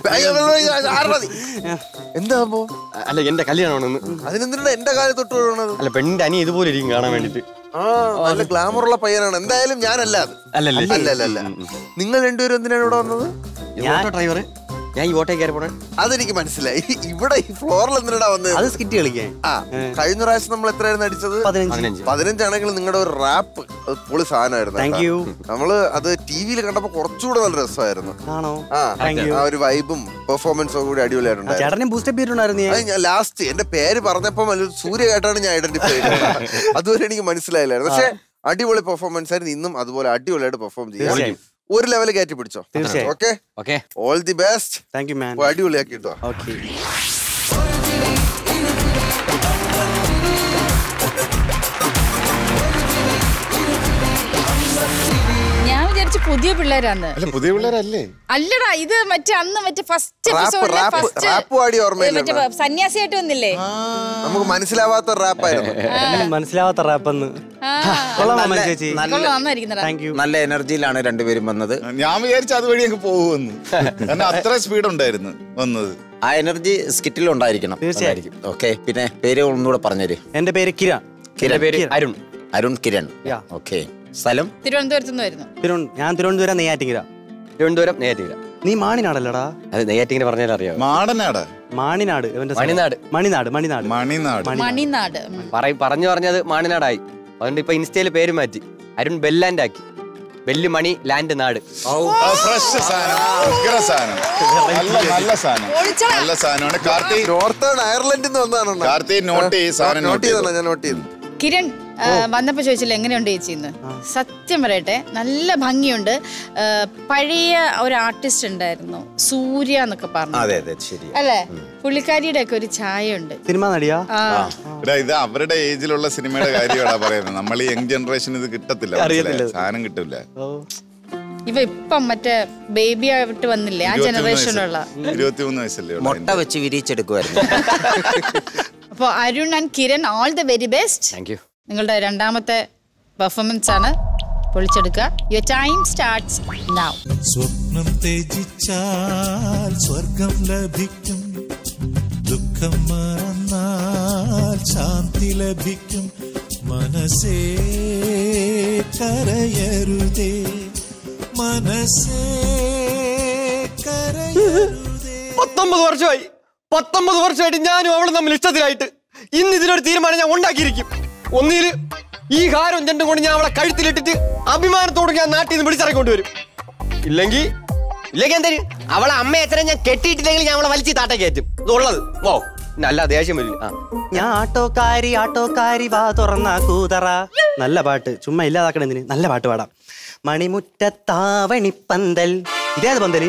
Speaker 2: എന്താ
Speaker 8: അല്ല, എന്റെ കല്യാണമാണെന്ന്.
Speaker 2: അതിനെന്തിനാ എന്റെ കാലി തൊട്ട് വീഴണത്?
Speaker 8: അല്ല, പെണ്ണിന്റെ അനി ഇതുപോലെ ഇരിക്കും കാണാൻ വേണ്ടിട്ട്.
Speaker 2: നല്ല ഗ്ലാമറുള്ള പയ്യനാണ്. എന്തായാലും ഞാനല്ല അത്.
Speaker 8: അല്ലല്ല.
Speaker 2: നിങ്ങൾ രണ്ടുപേരും എന്തിനാണ് ഇവിടെ വന്നത്?
Speaker 9: ഡ്രൈവർ
Speaker 8: ഞാൻ ഈ ഓട്ടേ കയറി പോണേ.
Speaker 2: അതെനിക്ക് മനസ്സിലായി. ഇവിടെ ഈ ഫ്ലോറിൽ എന്തിനാ വന്നത്?
Speaker 9: അത് സ്കിറ്റ് കളിക്കാൻ.
Speaker 2: കഴിഞ്ഞ പ്രാവശ്യം നമ്മൾ എത്രയായിരുന്നു അടിച്ചത്? 15 ആണെങ്കിൽ നിങ്ങളുടെ ഒരു റാപ്പ് പൊളി സാധനമായിരുന്നു. നമ്മള് അത് ടിവിയിൽ കണ്ടപ്പോ കുറച്ചുകൂടെ നല്ല രസമായിരുന്നു. ആ ഒരു വൈബും പെർഫോമൻസും കൂടി അടിപൊളിയായിരുന്നു. ഞാൻ ലാസ്റ്റ് എന്റെ പേര് പറഞ്ഞപ്പോ സൂര്യ കേട്ടാണ് ഞാൻ ഐഡന്റിഫൈ ചെയ്തത്. അതുവരെ എനിക്ക് മനസ്സിലായില്ലായിരുന്നു. പക്ഷെ അടിപൊളി പെർഫോമൻസ് ആയിരുന്നു. ഇന്നും അതുപോലെ അടിപൊളിയായിട്ട് പെർഫോം ചെയ്യാം. ഒരു ലെവൽ കയറ്റി പിടിച്ചോ. Okay, all the best. അടിപൊളിയാക്കി കിട്ടോ.
Speaker 3: ഞാൻ വിചാരിച്ചു പുതിയ പിള്ളേരാന്ന്.
Speaker 7: പുതിയ പിള്ളേരല്ലേ?
Speaker 3: അല്ലടാ, ഇത് മറ്റേ അന്ന് മറ്റേ ഫസ്റ്റ് സന്യാസിയായിട്ട് വന്നില്ലേ?
Speaker 2: നമുക്ക് മനസ്സിലാവാത്ത റാപ്പായിരുന്നു.
Speaker 9: മനസ്സിലാവാത്ത റാപ്പെന്ന്.
Speaker 5: നല്ല എനർജിയിലാണ് രണ്ടുപേരും വന്നത്.
Speaker 7: ഞാൻ വിചാരിച്ചു അതുവഴി അങ്ങ് പോകുമെന്ന്. കാരണം അത്ര സ്പീഡ് ഉണ്ടായിരുന്നു വന്നത്.
Speaker 5: ആ എനർജി സ്കിറ്റിൽ ഉണ്ടായിരിക്കണം.
Speaker 9: തീർച്ചയായിരിക്കും.
Speaker 5: ഓക്കെ, പിന്നെ പേര് ഒന്നുകൂടെ പറഞ്ഞേര്.
Speaker 9: എന്റെ പേര് കിരൺ.
Speaker 5: പേര് അരുൺ. അരുൺ കിരൺ. ഓക്കെ. സ്ഥലം?
Speaker 3: തിരുവനന്തപുരത്ത്.
Speaker 9: ഞാൻ തിരുവനന്തപുരം നെയ്യാറ്റിങ്കര.
Speaker 8: തിരുവനന്തപുരം നെയ്യാറ്റിങ്കര.
Speaker 9: നീ മാണിനാടല്ലടാ?
Speaker 8: അത് നെയ്യാറ്റിങ്കര പറഞ്ഞാൽ അറിയാം.
Speaker 7: മാടനാട്,
Speaker 9: മാണിനാട്,
Speaker 3: മണിനാട്.
Speaker 8: പറഞ്ഞത് മാണിനാടായി. അതുകൊണ്ട് ഇപ്പൊ ഇൻസ്റ്റയില് പേര് മാറ്റി അരുൺ ബെല്ലാൻഡ് ആക്കി. ബെല്ല് മണി ലാൻഡ് നാട്.
Speaker 7: ഫ്രഷ് സാധനം, നല്ല സാധനമാണ്. കാർത്തിക്
Speaker 2: നോർത്തേൺ അയർലൻഡിൽ നിന്ന് വന്നതാണ്.
Speaker 7: കാർത്തിക് നോട്ട് ചെയ്ത്
Speaker 2: ഞാൻ നോട്ട് ചെയ്തു.
Speaker 3: കിരൺ വന്നപ്പോ ചോദിച്ചില്ല എങ്ങനെയുണ്ട് ചേച്ചിന്ന്. സത്യം പറയട്ടെ, നല്ല ഭംഗിയുണ്ട്. പഴയ ഒരു ആർട്ടിസ്റ്റ് ഉണ്ടായിരുന്നു, സൂര്യ എന്നൊക്കെ പറഞ്ഞു അല്ലേ? പുള്ളിക്കാരിയുടെ ഒക്കെ ഒരു ഛായ ഉണ്ട്.
Speaker 9: സിനിമ നടിയാ?
Speaker 7: ഇത് അവരുടെ ഏജിലുള്ള സിനിമയുടെ കാര്യമാണ് പറയുന്നത്. നമ്മൾ ഈ യങ് ജനറേഷൻ ഇത് കിട്ടത്തില്ല, സാധനം കിട്ടില്ല.
Speaker 3: ഇപ്പം മറ്റേ ബേബി ആയിട്ട് വന്നില്ലേ ആ ജനറേഷനുള്ള?
Speaker 7: 23 വയസ്സല്ലേ?
Speaker 5: മുട്ട വെച്ച് വിരിച്ചെടുക്കുമായിരുന്നു.
Speaker 3: അപ്പൊ Arun and Kiran, all the very best. നിങ്ങളുടെ രണ്ടാമത്തെ പെർഫോമൻസ് ആണ്, പൊളിച്ചെടുക്കുക. Your time starts now.
Speaker 10: സ്വപ്നം ത്യജിച്ചാൽ സ്വർഗം ലഭിക്കും, ദുഃഖം മറന്നാൽ ശാന്തി ലഭിക്കും. മനസ്സേ കരയരുതേ, മനസ്സേ കരയരുതേ.
Speaker 8: 19 വർഷമായിട്ട് ഞാനും അവളും തമ്മിൽ ഇഷ്ടത്തിലായിട്ട് ഇന്ന് ഇതിനൊരു തീരുമാനം ഞാൻ ഉണ്ടാക്കിയിരിക്കും. ഒന്നില് ഈ ഹാരം ചെണ്ടും കൊണ്ട് ഞാൻ അവളെ കഴുത്തിലിട്ടിട്ട് അഭിമാനത്തോട് ഞാൻ നാട്ടിൽ നിന്ന് വിളിച്ചിറക്കൊണ്ടുവരും. ഇല്ലെങ്കിൽ എന്തായാലും അവളെ അമ്മ എത്ര ഞാൻ കെട്ടിയിട്ടില്ലെങ്കിൽ ഞാൻ അവളെ വലിച്ച് താട്ട കയറ്റും. ഇതുള്ളത് ഓ നല്ല ദേഷ്യം വരില്ല.
Speaker 9: ഞാൻ ആട്ടോക്കാരി വാ തുറന്ന കൂതറ. നല്ല പാട്ട്, ചുമ്മാ ഇല്ലാതാക്കണെന്തിന്? നല്ല പാട്ട് പാടാം. മണിമുറ്റത്താവണിപ്പന്തൽ. ഇതേത് പന്തല്?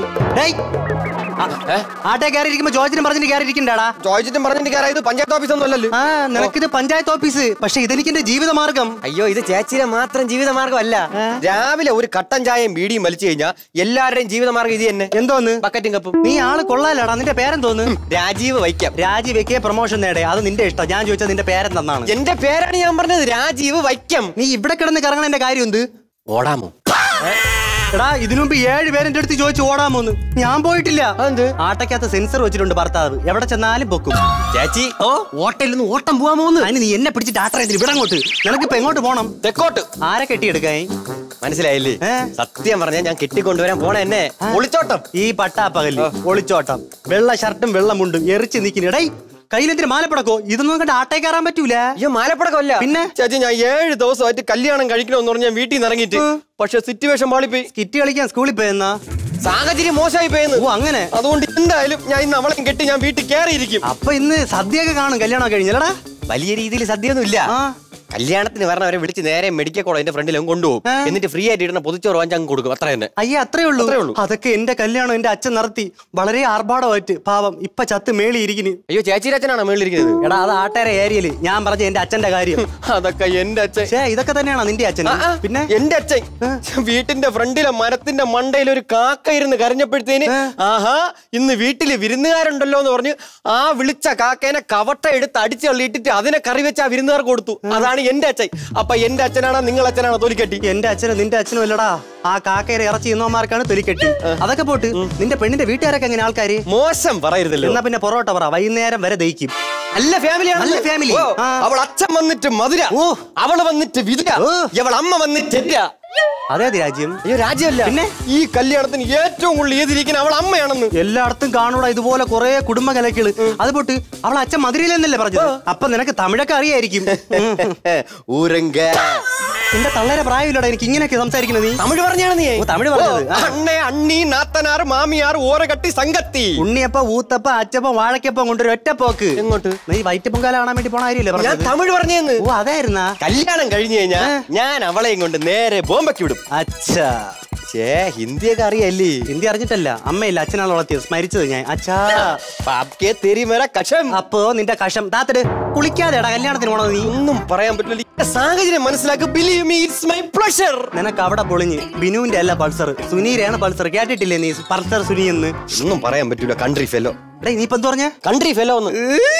Speaker 9: ആട്ടെ കയറിയിരിക്കുമ്പോ ജോർജിനും പറഞ്ഞിട്ട് കയറിയിരിക്കണ്ടാടാ.
Speaker 8: ജോർജിനും പറഞ്ഞിട്ട് കയറിയത് പഞ്ചായത്ത് ഓഫീസ് ഒന്നും അല്ലല്ലോ.
Speaker 9: നിനക്കിത് പഞ്ചായത്ത് ഓഫീസ്, പക്ഷെ ഇതെനിക്ക് എന്റെ ജീവിതമാർഗം.
Speaker 8: അയ്യോ, ഇത് ചേച്ചിയുടെ മാത്രം ജീവിതമാർഗം അല്ല. രാവിലെ ഒരു കട്ടൻ ചായയും ബീഡിയും വലിച്ചു കഴിഞ്ഞാൽ എല്ലാവരുടെയും ജീവിതമാർഗം ഇത് തന്നെ.
Speaker 9: എന്തോന്ന്?
Speaker 8: ബക്കറ്റും കപ്പും.
Speaker 9: നീ ആള് കൊള്ളാലടാ. നിന്റെ പേരെന്തോന്ന്?
Speaker 8: രാജീവ് വൈക്കം.
Speaker 9: രാജീവ് വയ്ക്കേ പ്രൊമോഷൻ നേടേ, അത് നിന്റെ ഇഷ്ടം. ഞാൻ ചോദിച്ചത് നിന്റെ പേരെന്താണ്?
Speaker 8: എന്റെ പേരാണ് ഞാൻ പറഞ്ഞത്, രാജീവ് വൈക്കം.
Speaker 9: നീ ഇവിടെ കിടന്ന് കറങ്ങണ എന്റെ കാര്യം എന്ത്?
Speaker 8: ഓടാമോ?
Speaker 9: എടാ, ഇതിനു മുമ്പ് 7 പേരെന്റെ അടുത്ത് ചോദിച്ചു ഓടാമോന്ന്. ഞാൻ പോയിട്ടില്ല. ആട്ടക്കകത്ത് സെൻസർ വെച്ചിട്ടുണ്ട് ഭർത്താവ്, എവിടെ ചെന്നാലും പൊക്കും.
Speaker 8: ചേച്ചി
Speaker 9: ഓട്ടയിൽ നിന്ന് ഓട്ടം പോവാമോന്ന്. അതിന് നീ എന്നെ പിടിച്ചിട്ട് ആട്ടറയത്തിന് ഇവിടെ അങ്ങോട്ട്. നിനക്കിപ്പോ എങ്ങോട്ട് പോണം?
Speaker 8: തെക്കോട്ട്.
Speaker 9: ആരെ കെട്ടിയെടുക്കായി?
Speaker 8: മനസ്സിലായില്ലേ? സത്യം പറഞ്ഞാൽ ഞാൻ കെട്ടിക്കൊണ്ടുവരാൻ പോണ എന്നെ ഒളിച്ചോട്ടം.
Speaker 9: ഈ പട്ടാപ്പകല് ഒളിച്ചോട്ടം, വെള്ള ഷർട്ടും വെള്ളമുണ്ടും എറിച്ച് നിൽക്കുന്നിടേ. കയ്യിലെന്തിന് മാലപ്പടക്കോ? ഇതൊന്നും കണ്ട് ആട്ടേ കയറാൻ പറ്റൂല.
Speaker 8: അയ്യോ, മാലപ്പടക്കമല്ല.
Speaker 9: പിന്നെ
Speaker 8: ചേച്ചി, ഞാൻ 7 ദിവസമായിട്ട് കല്യാണം കഴിക്കണമെന്ന് പറഞ്ഞ് ഞാൻ വീട്ടിൽ നിന്ന് ഇറങ്ങിയിട്ട്, പക്ഷെ സിറ്റുവേഷൻ പാളിപ്പോയി.
Speaker 9: സ്കിറ്റ് കളിക്കാൻ സ്കൂളിൽ പോയെന്നാ?
Speaker 8: സാഹചര്യം മോശമായി പോയെന്ന്.
Speaker 9: ഓ അങ്ങനെ.
Speaker 8: അതുകൊണ്ട് എന്തായാലും ഞാൻ ഇന്ന് അവളെ കെട്ടി ഞാൻ വീട്ടിൽ കയറിയിരിക്കും.
Speaker 9: അപ്പൊ ഇന്ന് സദ്യയൊക്കെ കാണും. കല്യാണം കഴിഞ്ഞല്ലടാ?
Speaker 8: വലിയ രീതിയിൽ സദ്യയൊന്നും ഇല്ല. കല്യാണത്തിന് വരണവരെ വിളിച്ച് നേരെ മെഡിക്കൽ കോളേജിന്റെ ഫ്രണ്ടിലും കൊണ്ടുപോകും. എന്നിട്ട് ഫ്രീ ആയിട്ട് ഇടുന്ന പൊതിച്ചോറ് വാങ്ങിച്ച് അങ്ങ് കൊടുക്കും. അത്ര തന്നെ.
Speaker 9: അയ്യേ, അത്രേ ഉള്ളൂ. അതൊക്കെ എന്റെ കല്യാണം എന്റെ അച്ഛൻ നടത്തി വളരെ ആർഭാടമായിട്ട്. പാവം ഇപ്പൊ ചത്ത് മേളി ഇരിക്കുന്നു.
Speaker 8: അയ്യോ, ചേച്ചിയുടെ അച്ഛനാണോ മേളിരിക്കുന്നത്?
Speaker 9: എടാ, അത് ആട്ടേരെ ഏരിയയില്. ഞാൻ പറഞ്ഞ എന്റെ അച്ഛന്റെ കാര്യം.
Speaker 8: അതൊക്കെ എന്റെ അച്ഛൻ.
Speaker 9: ഇതൊക്കെ തന്നെയാണോ നിന്റെ അച്ഛൻ? പിന്നെ
Speaker 8: എന്റെ അച്ഛൻ വീട്ടിന്റെ ഫ്രണ്ടിലെ മരത്തിന്റെ മണ്ടയിൽ ഒരു കാക്ക ഇരുന്ന് കരഞ്ഞപ്പോഴത്തേന്, ആഹാ ഇന്ന് വീട്ടില് വിരുന്നുകാരുണ്ടല്ലോ എന്ന് പറഞ്ഞ് ആ വിളിച്ച കാക്കേനെ കവട്ട എടുത്ത് അടിച്ചു തള്ളിയിട്ടിട്ട് അതിനെ കറി വെച്ച് ആ വിരുന്നുകാർക്ക് കൊടുത്തു. അതാണ് എന്റെ അച്ഛൻ. അപ്പൊ എന്റെ അച്ഛനാണോ നിങ്ങൾ അച്ഛനാണോ തൊലിക്കെട്ടി?
Speaker 9: എന്റെ അച്ഛനും നിന്റെ അച്ഛനും അല്ലടാ. ആ കാക്കയുടെ ഇറച്ചി ഇന്നോമാർക്കാണ് തൊലിക്കെട്ടി. അതൊക്കെ പോട്ട് നിന്റെ പെണ്ണിന്റെ വീട്ടുകാരൊക്കെ എങ്ങനെ ആൾക്കാര്?
Speaker 8: മോശം പറയരുതല്ലോ.
Speaker 9: എന്നാ പിന്നെ പൊറോട്ട പറ, വൈകുന്നേരം വരെ ദഹിക്കും.
Speaker 8: നല്ല ഫാമിലിയാണ്.
Speaker 9: നല്ല ഫാമിലി.
Speaker 8: അവൾ അച്ഛൻ വന്നിട്ട് മധുര, അവള് വന്നിട്ട് വിതുര, അവൾ അമ്മ വന്നിട്ട്
Speaker 9: അതേത് രാജ്യം?
Speaker 8: അയ്യോ രാജ്യമല്ല, പിന്നെ ഈ കല്യാണത്തിന് ഏറ്റവും കൂടുതൽ എതിരിക്കുന്ന അവൾ അമ്മയാണെന്ന്.
Speaker 9: എല്ലായിടത്തും കാണൂടാ ഇതുപോലെ കുറെ കുടുംബ കലകള്. അത് പോട്ട് അവൾ അച്ഛൻ മധുരയിലെന്നല്ലേ പറഞ്ഞത്? അപ്പൊ നിനക്ക് തമിഴൊക്കെ അറിയായിരിക്കും.
Speaker 8: ഊരങ്ക
Speaker 9: എന്റെ തള്ളേരെ പ്രായമില്ലടാ എനിക്ക് ഇങ്ങനെയൊക്കെ സംസാരിക്കുന്നത്. നീ
Speaker 8: തമിഴ് പറഞ്ഞാണ് നീ?
Speaker 9: തമിഴ് പറഞ്ഞത്.
Speaker 8: അണ്ണേ അണ്ണി നാത്തനാർ മാമിയാർ ഓരകട്ടി സംഗത്തി.
Speaker 9: ഉണ്ണിയപ്പ ഊത്തപ്പ അച്ചപ്പ വാഴക്കപ്പം കൊണ്ടൊരു ഒറ്റ പോക്ക്.
Speaker 8: എങ്ങോട്ട്?
Speaker 9: നീ വൈറ്റപ്പൊങ്കാല കാണാൻ വേണ്ടി പോണ കാര്യമില്ലേ?
Speaker 8: ഞാൻ തമിഴ് പറഞ്ഞേന്ന്.
Speaker 9: ഓ അതായിരുന്നാ?
Speaker 8: കല്യാണം കഴിഞ്ഞു കഴിഞ്ഞാ ഞാൻ അവളെയും കൊണ്ട് നേരെ ബോംബയ്ക്ക് വിടും.
Speaker 9: അച്ഛാ
Speaker 8: ഹിന്ദിയൊക്കെ അറിയല്ലേ?
Speaker 9: ഹിന്ദി അറിഞ്ഞിട്ടല്ല, അമ്മയില്ല അച്ഛനാണ് വളർത്തിയത്. സ്മരിച്ചത് ഞാൻ. അച്ഛാ
Speaker 8: കഷം.
Speaker 9: അപ്പോ നിന്റെ കഷം താത്തട് കുളിക്കാതെടാ കല്യാണത്തിന് പോണത്. നീ
Speaker 8: ഒന്നും പറയാൻ പറ്റില്ല. സാഹചര്യം മനസ്സിലാക്കി. Believe me, it's my pleasure.
Speaker 9: നിനക്ക് അവിടെ പൊളിഞ്ഞ് ബിനുവിന്റെ അല്ല പൾസർ, സുനീരയാണ് പൾസർ. കേട്ടിട്ടില്ലേ നീ പൾസർ സുനി എന്ന്?
Speaker 8: ഒന്നും പറയാൻ പറ്റൂല. Country fellow.
Speaker 9: നീ ഇപ്പൊ എന്ത് പറഞ്ഞ?
Speaker 8: കൺട്രി ഫെലോ ഒന്ന്.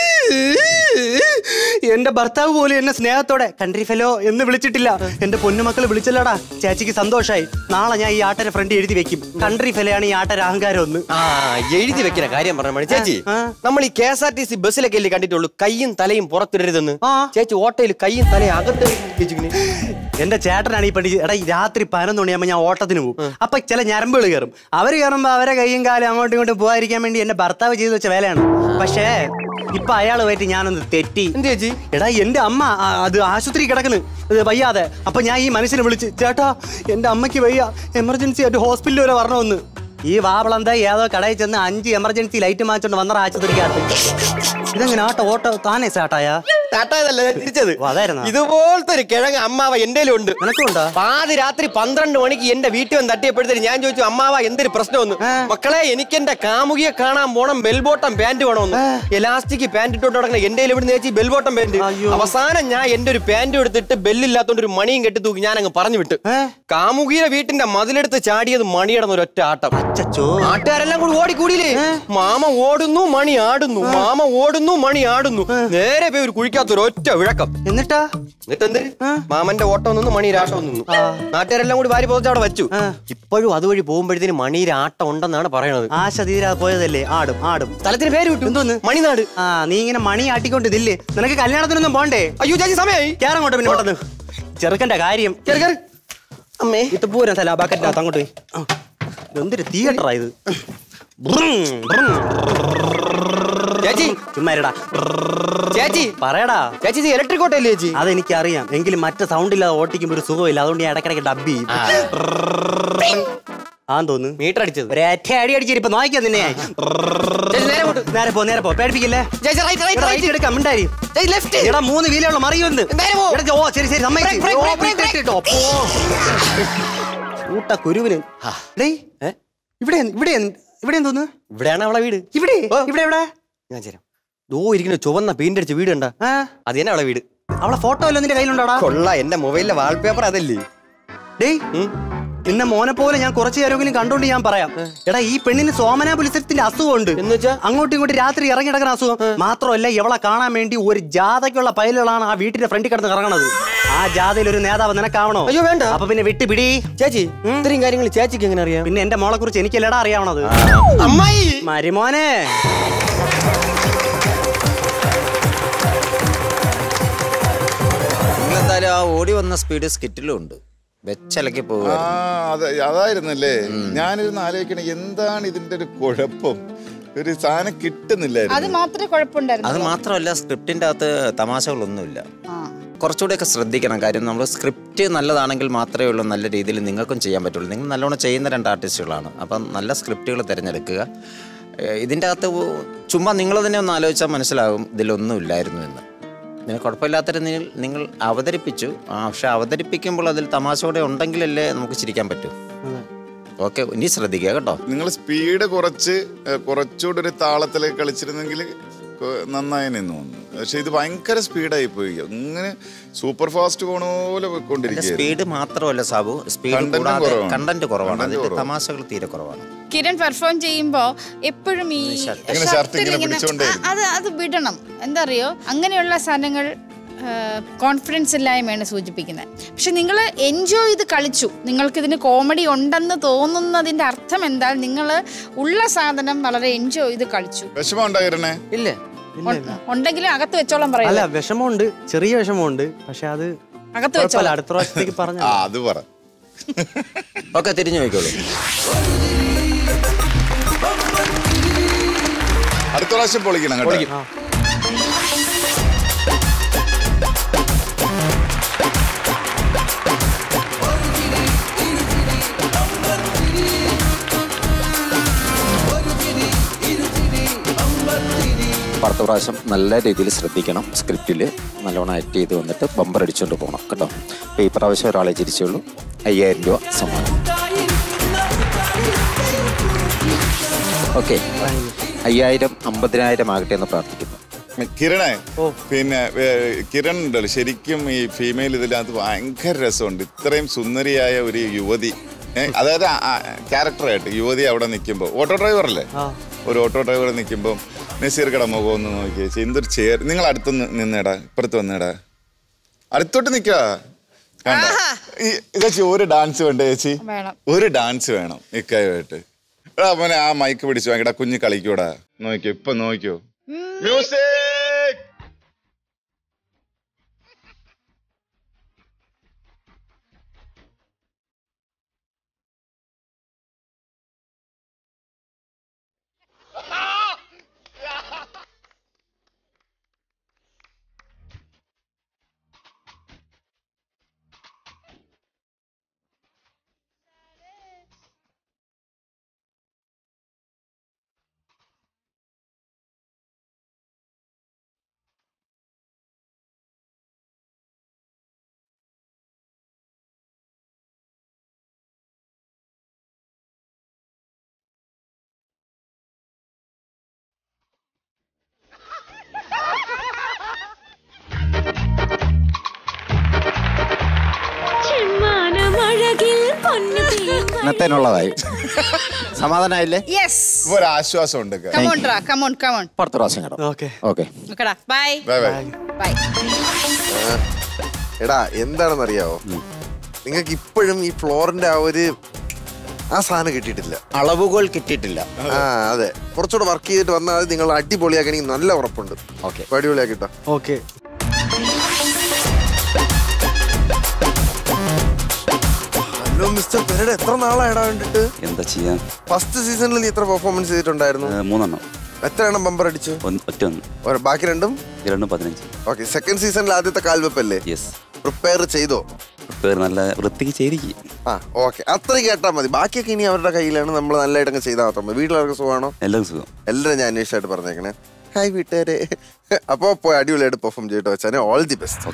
Speaker 9: എന്റെ ഭർത്താവ് പോലും എന്നെ സ്നേഹത്തോടെ കൺട്രി ഫെലോ എന്ന് വിളിച്ചിട്ടില്ല. എന്റെ പൊന്നുമക്കൾ വിളിച്ചല്ലടാ. ചേച്ചിക്ക് സന്തോഷായി. നാളെ ഞാൻ ഈ ആട്ടരെ ഫ്രണ്ട് എഴുതി വെക്കും. കൺട്രി ഫെലയാണ് ഈ ആട്ടര അഹങ്കാരം ഒന്ന്.
Speaker 8: എഴുതി വെക്കുന്ന കാര്യം പറഞ്ഞ ചേച്ചി, നമ്മൾ ഈ KSRTC ബസ്സിലൊക്കെ അല്ലേ കണ്ടിട്ടുള്ളൂ കയ്യും തലയും പുറത്തിടരുതെന്ന്. ചേച്ചി ഓട്ടോയിൽ കയ്യും തലയും അകത്ത്.
Speaker 9: എന്റെ ചേട്ടനാണ് ഈ പഠിച്ചത്. എടാ രാത്രി 11 മണിയാകുമ്പോൾ ഞാൻ ഓട്ടത്തിന് പോകും. അപ്പൊ ചില ഞരമ്പുകൾ കയറും. അവര് കയറുമ്പോ അവരെ കയ്യും കാലം അങ്ങോട്ടും ഇങ്ങോട്ടും പോകാതിരിക്കാൻ വേണ്ടി എന്റെ ഭർത്താവ് ചെയ്തു വെച്ച വേലയാണ്. പക്ഷേ ഇപ്പൊ അയാൾ പോയിട്ട് ഞാനൊന്ന് തെറ്റി.
Speaker 8: എന്ത് ചേച്ചി?
Speaker 9: എടാ എന്റെ അമ്മ അത് ആശുപത്രി കിടക്കുന്നു വയ്യാതെ. അപ്പൊ ഞാൻ ഈ മനുഷ്യനെ വിളിച്ച്, ചേട്ടാ എന്റെ അമ്മയ്ക്ക് വയ്യ, എമർജൻസി ആയിട്ട് ഹോസ്പിറ്റലിൽ വരെ വരണമെന്ന്. ഈ വാവളന്താ ഏതോ കടയിൽ ചെന്ന് 5 എമർജൻസി ലൈറ്റ് മാച്ചോണ്ട് വന്ന ആശുപത്രിക്കകത്ത്. ഇതെങ്ങനെ ഓട്ടോ താനേ സ്റ്റാർട്ടായാ?
Speaker 8: തിരിച്ചത് ഇതുപോലത്തെ ഒരു കിഴങ്ങ് അമ്മാവ എന്റെ ഉണ്ട്. നിനക്കുണ്ടോ? പാതി രാത്രി 12 മണിക്ക് എന്റെ വീട്ടിൽ വന്ന് തട്ടിയപ്പോഴത്തേക്ക് ഞാൻ ചോദിച്ചു, അമ്മാവ എന്തൊരു പ്രശ്നമൊന്നും. മക്കളെ എനിക്ക് എന്റെ കാമുകിയെ കാണാൻ പോണം, ബെൽബോട്ടം പാന്റ് വേണമെന്ന്. എലാസ്റ്റിക് പാന്റ് ഇട്ടോണ്ട് നടക്കണ എന്റെ ഇവിടെ ചേച്ചി ബെൽബോട്ടം പാന്റ്. അവസാനം ഞാൻ എന്റെ ഒരു പാന്റ് എടുത്തിട്ട് ബെല്ലില്ലാത്തോണ്ട് ഒരു മണിയും കെട്ടി തൂക്കി ഞാൻ അങ്ങ് പറഞ്ഞു വിട്ട്. കാമുകിയുടെ വീട്ടിന്റെ മതിലെടുത്ത് ചാടിയത് മണിയടന്ന് ഒരൊറ്റ ആട്ടം. നാട്ടുകാരെല്ലാം കൂടി ഓടിക്കൂടിയില്ലേ? മാമ ഓടുന്നു മണി ആടുന്നു, മാമ ഓടുന്നു മണി ആടുന്നു. നേരെ പോയി ഒരു കുഴിക്കാത്തൊരൊറ്റ വിഴക്കം. എന്നിട്ടെന്ത്? മാമന്റെ ഓട്ടം നിന്നു, മണി രാട്ടം നിന്നു. നാട്ടുകാരെല്ലാം കൂടി വാരി പോസ്റ്റ് അവിടെ വെച്ചു. ഇപ്പോഴും അതുവഴി പോകുമ്പോഴത്തേന് മണിയുടെ ആട്ടം ഉണ്ടെന്നാണ് പറയണത്.
Speaker 9: ആശ തീരാതെ പോയതല്ലേ? ആടും ആടും.
Speaker 8: സ്ഥലത്തിന് പേര് കിട്ടും. എന്തോന്ന്? മണിനാട്.
Speaker 9: നീ ഇങ്ങനെ മണി ആട്ടിക്കൊണ്ടില്ലേ? നിനക്ക് കല്യാണത്തിനൊന്നും പോണ്ടേ?
Speaker 8: അയ്യോ ചേച്ചി സമയമായി.
Speaker 9: കേറങ്ങോട്ട് പിന്നെ പെട്ടെന്ന്. ചെറുക്കന്റെ കാര്യം അമ്മേ ഇത് പൂരം സ്ഥലം ബക്കറ്റിനകത്ത് അങ്ങോട്ട് പോയി. എന്തൊരു തിയേറ്ററാ ഇത്?
Speaker 8: ചേച്ചി
Speaker 9: ചുമ്മാരടാ.
Speaker 8: ചേച്ചി
Speaker 9: പറയടാ.
Speaker 8: ചേച്ചി ഇത് ഇലക്ട്രിക് ഓട്ടോയല്ലേ ചേച്ചി?
Speaker 9: അതെനിക്കറിയാം, എങ്കിലും മറ്റേ സൗണ്ട് ഇല്ലാതെ ഓട്ടിക്കുമ്പോ ഒരു സുഖമില്ല. അതുകൊണ്ട് ഞാൻ ഇടയ്ക്കിടയ്ക്ക് ഡബ്ബി തോന്നുന്നു.
Speaker 8: മീറ്റർ അടിച്ചത്
Speaker 9: ഒരേറ്റ അടി അടിച്ചിരിപ്പൊ നോക്കിയാ നിന്നെ. നേരെ പോ പേടിപ്പിക്കില്ലേ? എടുക്കാം മിണ്ടായി. എടാ 3 വീലുള്ള മറിയുണ്ട്. ഓ ശരി ശരി ഊട്ട കുരുവിന്. ഇവിടെ തോന്നുന്നു.
Speaker 8: ഇവിടെയാണ് അവളെ വീട്.
Speaker 9: ഇവിടെ എവിടെ?
Speaker 8: ഞാൻ ചേരാം. ഇരിക്കുന്ന ചുവന്ന പെയിന്റ് അടിച്ച വീട് ഉണ്ടാ? അത് തന്നെ അവളെ വീട്.
Speaker 9: അവളെ ഫോട്ടോ അല്ലോ നിന്റെ കയ്യിലുണ്ടാടാ?
Speaker 8: കൊള്ള, എന്റെ മൊബൈലിലെ വാൾപേപ്പർ അതല്ലേ?
Speaker 9: നിന്നെ മോനെ പോലെ ഞാൻ കുറച്ചു നേരമെങ്കിലും കണ്ടോണ്ട് ഞാൻ പറയാം. എടാ ഈ പെണ്ണിന് സോമനാപുലിസത്തിന്റെ അസുഖമുണ്ട്.
Speaker 8: എന്ന് വെച്ചാ
Speaker 9: അങ്ങോട്ടും ഇങ്ങോട്ടും രാത്രി ഇറങ്ങി കിടക്കുന്ന അസുഖം. മാത്രമല്ല ഇവളെ കാണാൻ വേണ്ടി ഒരു ജാഥയ്ക്കുള്ള പൈലുകളാണ് ആ വീട്ടിന്റെ ഫ്രണ്ടിൽ കിടന്ന് ഇറങ്ങണത്. ആ ജാഥയിൽ ഒരു നേതാവ് നിനക്കാവണോ?
Speaker 8: അയ്യോ വേണ്ട.
Speaker 9: അപ്പൊ പിന്നെ വിട്ടുപിടി.
Speaker 8: ചേച്ചി ഇത്രയും കാര്യങ്ങൾ ചേച്ചിക്ക് എങ്ങനെ അറിയാം?
Speaker 9: പിന്നെ എന്റെ മോളെ കുറിച്ച് എനിക്കല്ലടാ അറിയാവണത്.
Speaker 8: അമ്മായി
Speaker 9: മരുമോനെ
Speaker 5: നിങ്ങളെന്തായാലും ആ ഓടി വന്ന സ്പീഡ് സ്കിറ്റിലും ഉണ്ട്. വെച്ചലക്കി പോകുക.
Speaker 7: അതായിരുന്നല്ലേ ഞാനിരുന്ന് ആലോചിക്കണേ, എന്താണ് ഇതിന്റെ ഒരു കുഴപ്പം? ഒരു സാധനം കിട്ടുന്നില്ലായിരുന്നു.
Speaker 3: അത് മാത്രമേ കുഴപ്പമുണ്ടായിരുന്നു.
Speaker 5: അത് മാത്രമല്ല സ്ക്രിപ്റ്റിന്റെ അകത്ത് തമാശകളൊന്നുമില്ല. കുറച്ചുകൂടെയൊക്കെ ശ്രദ്ധിക്കണം. കാര്യം നമ്മൾ സ്ക്രിപ്റ്റ് നല്ലതാണെങ്കിൽ മാത്രമേ ഉള്ളൂ നല്ല രീതിയിൽ നിങ്ങൾക്കും ചെയ്യാൻ പറ്റുള്ളൂ. നിങ്ങൾ നല്ലോണം ചെയ്യുന്ന 2 ആർട്ടിസ്റ്റുകളാണ്. അപ്പം നല്ല സ്ക്രിപ്റ്റുകൾ തിരഞ്ഞെടുക്കുക. ഇതിൻ്റെ അകത്ത് ചുമ്മാ നിങ്ങൾ തന്നെ ഒന്ന് ആലോചിച്ചാൽ മനസ്സിലാകും ഇതിലൊന്നും ഇല്ലായിരുന്നു എന്ന്. ഇതിന് കുഴപ്പമില്ലാത്ത രീതിയിൽ നിങ്ങൾ അവതരിപ്പിച്ചു. പക്ഷെ അവതരിപ്പിക്കുമ്പോൾ അതിൽ തമാശ കൂടെ ഉണ്ടെങ്കിലല്ലേ നമുക്ക് ചിരിക്കാൻ പറ്റൂ. ഓക്കെ, ഇനി ശ്രദ്ധിക്കുക കേട്ടോ. നിങ്ങൾ
Speaker 7: സ്പീഡ് കുറച്ചുകൂടെ ഒരു താളത്തിലേക്ക് കളിച്ചിരുന്നെങ്കിൽ നന്നായെന്ന് തോന്നുന്നു. പക്ഷെ ഇത് ഭയങ്കര സ്പീഡായി പോയി. ഇങ്ങനെ സൂപ്പർ ഫാസ്റ്റ് പോണ പോലെ പോയിക്കൊണ്ടിരിക്കുക.
Speaker 5: സ്പീഡ് മാത്രമല്ല സാബു, സ്പീഡ് കണ്ടന്റ് കുറവാണ്. അതിന്റെ തമാശകൾ തീരെ കുറവാണ്.
Speaker 3: കിരൺ പെർഫോം ചെയ്യുമ്പോ എപ്പോഴും ഈ അത് വിടണം. എന്താ അറിയോ, അങ്ങനെയുള്ള സാധനങ്ങൾ കോൺഫിഡൻസ് ഇല്ലായ്മയാണ് സൂചിപ്പിക്കുന്നത്. പക്ഷെ നിങ്ങൾ എൻജോയ് ചെയ്ത് കളിച്ചു. നിങ്ങൾക്കിതിന് കോമഡി ഉണ്ടെന്ന് തോന്നുന്നതിന്റെ അർത്ഥം എന്താ? നിങ്ങൾ ഉള്ള സാധനം വളരെ എൻജോയ് ചെയ്ത് കളിച്ചു.
Speaker 7: വിഷമം ഉണ്ടായിരുന്നേ?
Speaker 3: ഇല്ല, ഉണ്ടെങ്കിലും അകത്ത് വെച്ചോളം പറയാം.
Speaker 9: അല്ല, വിഷമമുണ്ട്, ചെറിയ വിഷമമുണ്ട്. പക്ഷെ അത് അകത്ത് വെച്ചോളാം. അടുത്ത പ്രാവശ്യത്തേക്ക് പറഞ്ഞു.
Speaker 7: അത് പറ.
Speaker 5: ഒക്കെ തിരിഞ്ഞു നോക്കിക്കോളൂ.
Speaker 7: അടുത്ത പ്രാവശ്യം പൊളിക്കണം കേട്ടോ.
Speaker 5: അടുത്ത പ്രാവശ്യം നല്ല രീതിയിൽ ശ്രദ്ധിക്കണം. സ്ക്രിപ്റ്റിൽ നല്ലോണം ആക്ട് ചെയ്ത് വന്നിട്ട് ബമ്പർ അടിച്ചുകൊണ്ട് പോകണം കേട്ടോ. അപ്പോൾ ഈ പ്രാവശ്യം ഒരാളെ ചിരിച്ചുള്ളൂ. 5000 രൂപ സമ്മാനം. ഓക്കെ, 5000 50,000 ആകട്ടെ എന്ന് പ്രാർത്ഥിക്കുന്നു.
Speaker 7: കിരണേ, പിന്നെ കിരൺ ഉണ്ടല്ലോ, ശരിക്കും ഈ ഫീമെയിൽ ഇതിനകത്ത് ഭയങ്കര രസമുണ്ട്. ഇത്രയും സുന്ദരിയായ ഒരു യുവതി, അതായത് ക്യാരക്ടറായിട്ട് യുവതി അവിടെ നിൽക്കുമ്പോൾ, ഓട്ടോ ഡ്രൈവർ അല്ലേ, ഒരു ഓട്ടോ ഡ്രൈവർ നിൽക്കുമ്പോൾ നസീർ കട മുഖം ഒന്ന് നോക്കി ചേച്ചി, എന്തൊരു ചെയർ. നിങ്ങൾ അടുത്ത് നിന്നേടാ, ഇപ്പുറത്ത് വന്നേടാ, അടുത്തോട്ട് നിൽക്കുക. കണ്ടോ ചേച്ചി, ഒരു ഡാൻസ് വേണ്ട ചേച്ചി, ഒരു ഡാൻസ് വേണം ഇക്കായുമായിട്ട്. മോനെ ആ മൈക്ക് പിടിച്ചു വാങ്ങിടാ, കുഞ്ഞ് കളിക്കൂടാ. നോക്കിയോ, ഇപ്പൊ നോക്കിയോ, മ്യൂസിക്.
Speaker 5: ഇന്നത്തേനുള്ളതായി. സമാധാനമായില്ലേ?
Speaker 7: ഒരു ആശ്വാസം ഉണ്ട്.
Speaker 5: അടുത്ത പ്രാവശ്യം കേട്ടോ. Okay,
Speaker 3: bye bye.
Speaker 2: എടാ, എന്താണെന്നറിയാവോ, നിങ്ങൾക്ക് ഇപ്പോഴും ഈ ഫ്ലോറിന്റെ ആ സാധനം കിട്ടിയിട്ടില്ല,
Speaker 5: അളവുകൾ കിട്ടിയിട്ടില്ല.
Speaker 2: അതെ, കുറച്ചുകൂടെ വർക്ക് ചെയ്തിട്ട് വന്നാൽ നിങ്ങൾ അടിപൊളിയാക്കണമെങ്കിൽ നല്ല ഉറപ്പുണ്ട്.
Speaker 5: ഓക്കെ,
Speaker 2: അടിപൊളിയാക്കിട്ടോ.
Speaker 9: ഓക്കെ.
Speaker 2: ഹലോ മിസ്റ്റർ പെരേര, എത്ര നാളായിടാ കണ്ടിട്ട്?
Speaker 11: എന്താ ചെയ്യാൻ?
Speaker 2: ഫസ്റ്റ് സീസണിൽ നീ എത്ര പെർഫോമൻസ് ചെയ്തിട്ടുണ്ടായിരുന്നു?
Speaker 11: 3
Speaker 2: എത്ര എണ്ണം ബമ്പർ അടിച്ചു?
Speaker 11: ഒറ്റ.
Speaker 2: ബാക്കി രണ്ടും
Speaker 11: 15.
Speaker 2: ഓക്കെ, സെക്കൻഡ് സീസണിൽ ആദ്യത്തെ കാൽവെപ്പല്ലേ? പ്രിപ്പയർ ചെയ്തോ?
Speaker 11: നല്ല വൃത്തിക്ക് ചെയ്തിരിക്കും.
Speaker 2: ഓക്കെ, അത്രയും കേട്ടാൽ മതി. ബാക്കിയൊക്കെ ഇനി അവരുടെ കയ്യിലാണ്. നമ്മൾ നല്ലതായിട്ടങ്ങ് ചെയ്താൽ മാത്രം മതി. വീട്ടിലവർക്ക് സുഖമാണോ?
Speaker 11: എല്ലാവർക്കും സുഖം.
Speaker 2: എല്ലാവരും ഞാൻ അന്വേഷിച്ചായിട്ട് പറഞ്ഞേക്കണേ. ഹായ് വീട്ടുകാരെ. അപ്പോൾ പോയി അടിപൊളിയായിട്ട് പെർഫോം ചെയ്തിട്ട് വെച്ചാൽ ഓൾ ദി ബെസ്റ്റ്.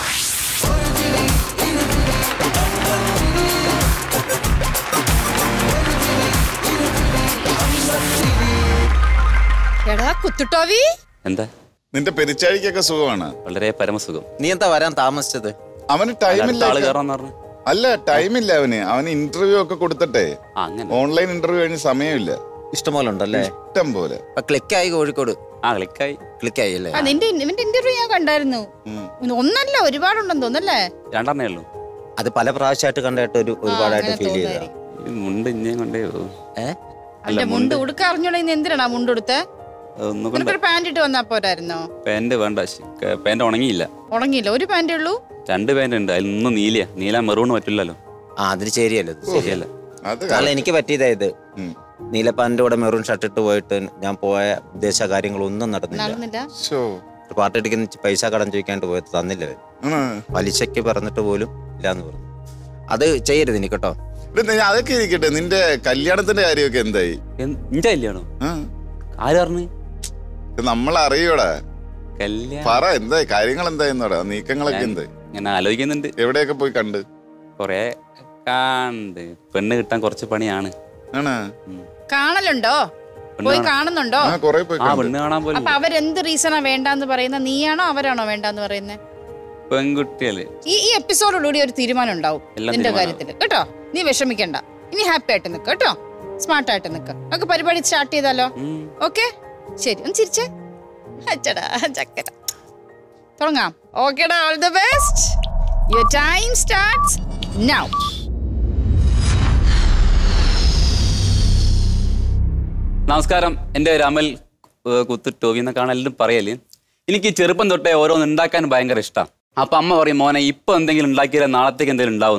Speaker 11: എന്താ
Speaker 7: നിന്റെ പെരിച്ചാഴിക്കൊക്കെ സുഖമാണ്?
Speaker 11: വളരെ പരമസുഖം.
Speaker 5: നീ എന്താ വരാൻ താമസിച്ചത്?
Speaker 7: അവന് ടൈമില്ല. അല്ല, ടൈമില്ല അവന് ഇന്റർവ്യൂ ഒക്കെ കൊടുത്തിട്ടെ, ഓൺലൈൻ ഇന്റർവ്യൂ കഴിഞ്ഞ സമയമില്ല.
Speaker 5: ഇഷ്ടംപോലെ ഉണ്ടല്ലേ?
Speaker 7: ഇഷ്ടം പോലെ.
Speaker 5: ക്ലിക്കായി കോഴിക്കോട്. ക്ലിക്കായി അല്ലേ?
Speaker 3: ഇവന്റെ ഇന്റർവ്യൂ ഞാൻ കണ്ടായിരുന്നു. ഒന്നല്ല, ഒരുപാടുണ്ടെന്ന് തോന്നല്ലേ?
Speaker 11: 2 ഉള്ളൂ.
Speaker 5: അത് പല പ്രാവശ്യമായിട്ട് കണ്ടായിട്ട് ഒരുപാടായിട്ട് ഫീൽ ചെയ്ത
Speaker 11: മുണ്ട് ഇഞ്ഞേ കൊണ്ടേ.
Speaker 3: മുണ്ട് ഉടുക്ക അറിഞ്ഞോളെ, എന്തിനാ മുണ്ട് ഉടുത്ത്? പാന്റ് ഇട്ട് വന്നാ പോരായിരുന്നോ?
Speaker 11: പാന്റ് വേണ്ട, പാന്റ് ഉണങ്ങിയില്ല.
Speaker 3: ഒരു പാന്റേ ഉള്ളൂ?
Speaker 11: 2 പാന്റ് ഉണ്ട്, അതിലൊന്നും നീല മെറൂൺ പറ്റില്ലല്ലോ.
Speaker 5: അതിന് ശരിയല്ല. എനിക്ക് പറ്റിയതായത് നീല പാന്റിന്റെ കൂടെ മെറൂൺ ഷർട്ട് ഇട്ട് പോയിട്ട് ഞാൻ പോയ ഉദ്ദേശ കാര്യങ്ങളൊന്നും നടന്നില്ല. പാർട്ടി അടിക്കുന്ന പൈസ കടം ചോദിക്കാണ്ട് പോയത് തന്നില്ല. പലിശക്ക് പറഞ്ഞിട്ട് പോലും ഇല്ലാന്ന് പറഞ്ഞു. അത് ചെയ്യരുത് ഇനി കേട്ടോ.
Speaker 7: അതൊക്കെ ഇരിക്കട്ടെ, നിന്റെ കല്യാണത്തിന്റെ കാര്യമൊക്കെ എന്തായി?
Speaker 11: നിന്റെ കല്യാണം ആര് പറഞ്ഞു?
Speaker 7: നമ്മളറിയൂടാ. പറ, എന്തായി കാര്യങ്ങൾ? എന്തായിന്നോടാ നീക്കങ്ങളൊക്കെ? എന്തായി?
Speaker 11: ഞാൻ ആലോചിക്കുന്നുണ്ട്.
Speaker 7: എവിടെയൊക്കെ പോയി കണ്ട്?
Speaker 11: കൊറേ കണ്ട്. പെണ്ണ് കിട്ടാൻ കുറച്ച് പണിയാണ്.
Speaker 3: കാണലുണ്ടോ? പോയി കാണുന്നുണ്ടോ?
Speaker 11: പെണ്ണ് കാണാൻ പോലും.
Speaker 3: അപ്പൊ അവരെന്ത് റീസണാ വേണ്ടാന്ന് പറയുന്നത്? നീയാണോ അവരാണോ വേണ്ടാന്ന് പറയുന്നത്?
Speaker 11: പെൺകുട്ടിയല്ലേ.
Speaker 3: ഈ എപ്പിസോഡോടുകൂടി ഒരു തീരുമാനം ഉണ്ടാവും നിന്റെ കാര്യത്തിൽ കേട്ടോ. നീ വിഷമിക്കണ്ട, ഇനി ഹാപ്പി ആയിട്ട് നിൽക്ക് കേട്ടോ, സ്മാർട്ട് ആയിട്ട് നിൽക്ക്. നമുക്ക് പരിപാടി സ്റ്റാർട്ട് ചെയ്താലോ? ഓക്കെ, ശരി. ഒന്ന് ചിരിച്ചേ. തുടങ്ങാം. ഓക്കേടാ, all the best. Your time starts now.
Speaker 11: നമസ്കാരം, എൻ്റെ പേര് അമൽ കുത്ത് ടോവി എന്നൊക്കെ എല്ലാവരും പറയല്. എനിക്ക് ചെറുപ്പം തൊട്ടേ ഓരോന്ന് ഉണ്ടാക്കാൻ ഭയങ്കര ഇഷ്ടമാണ്. അപ്പം അമ്മ പറയും, മോനെ ഇപ്പം എന്തെങ്കിലും ഉണ്ടാക്കിയാലേ നാളത്തേക്ക് എന്തെങ്കിലും ഉണ്ടാവുമെന്ന്.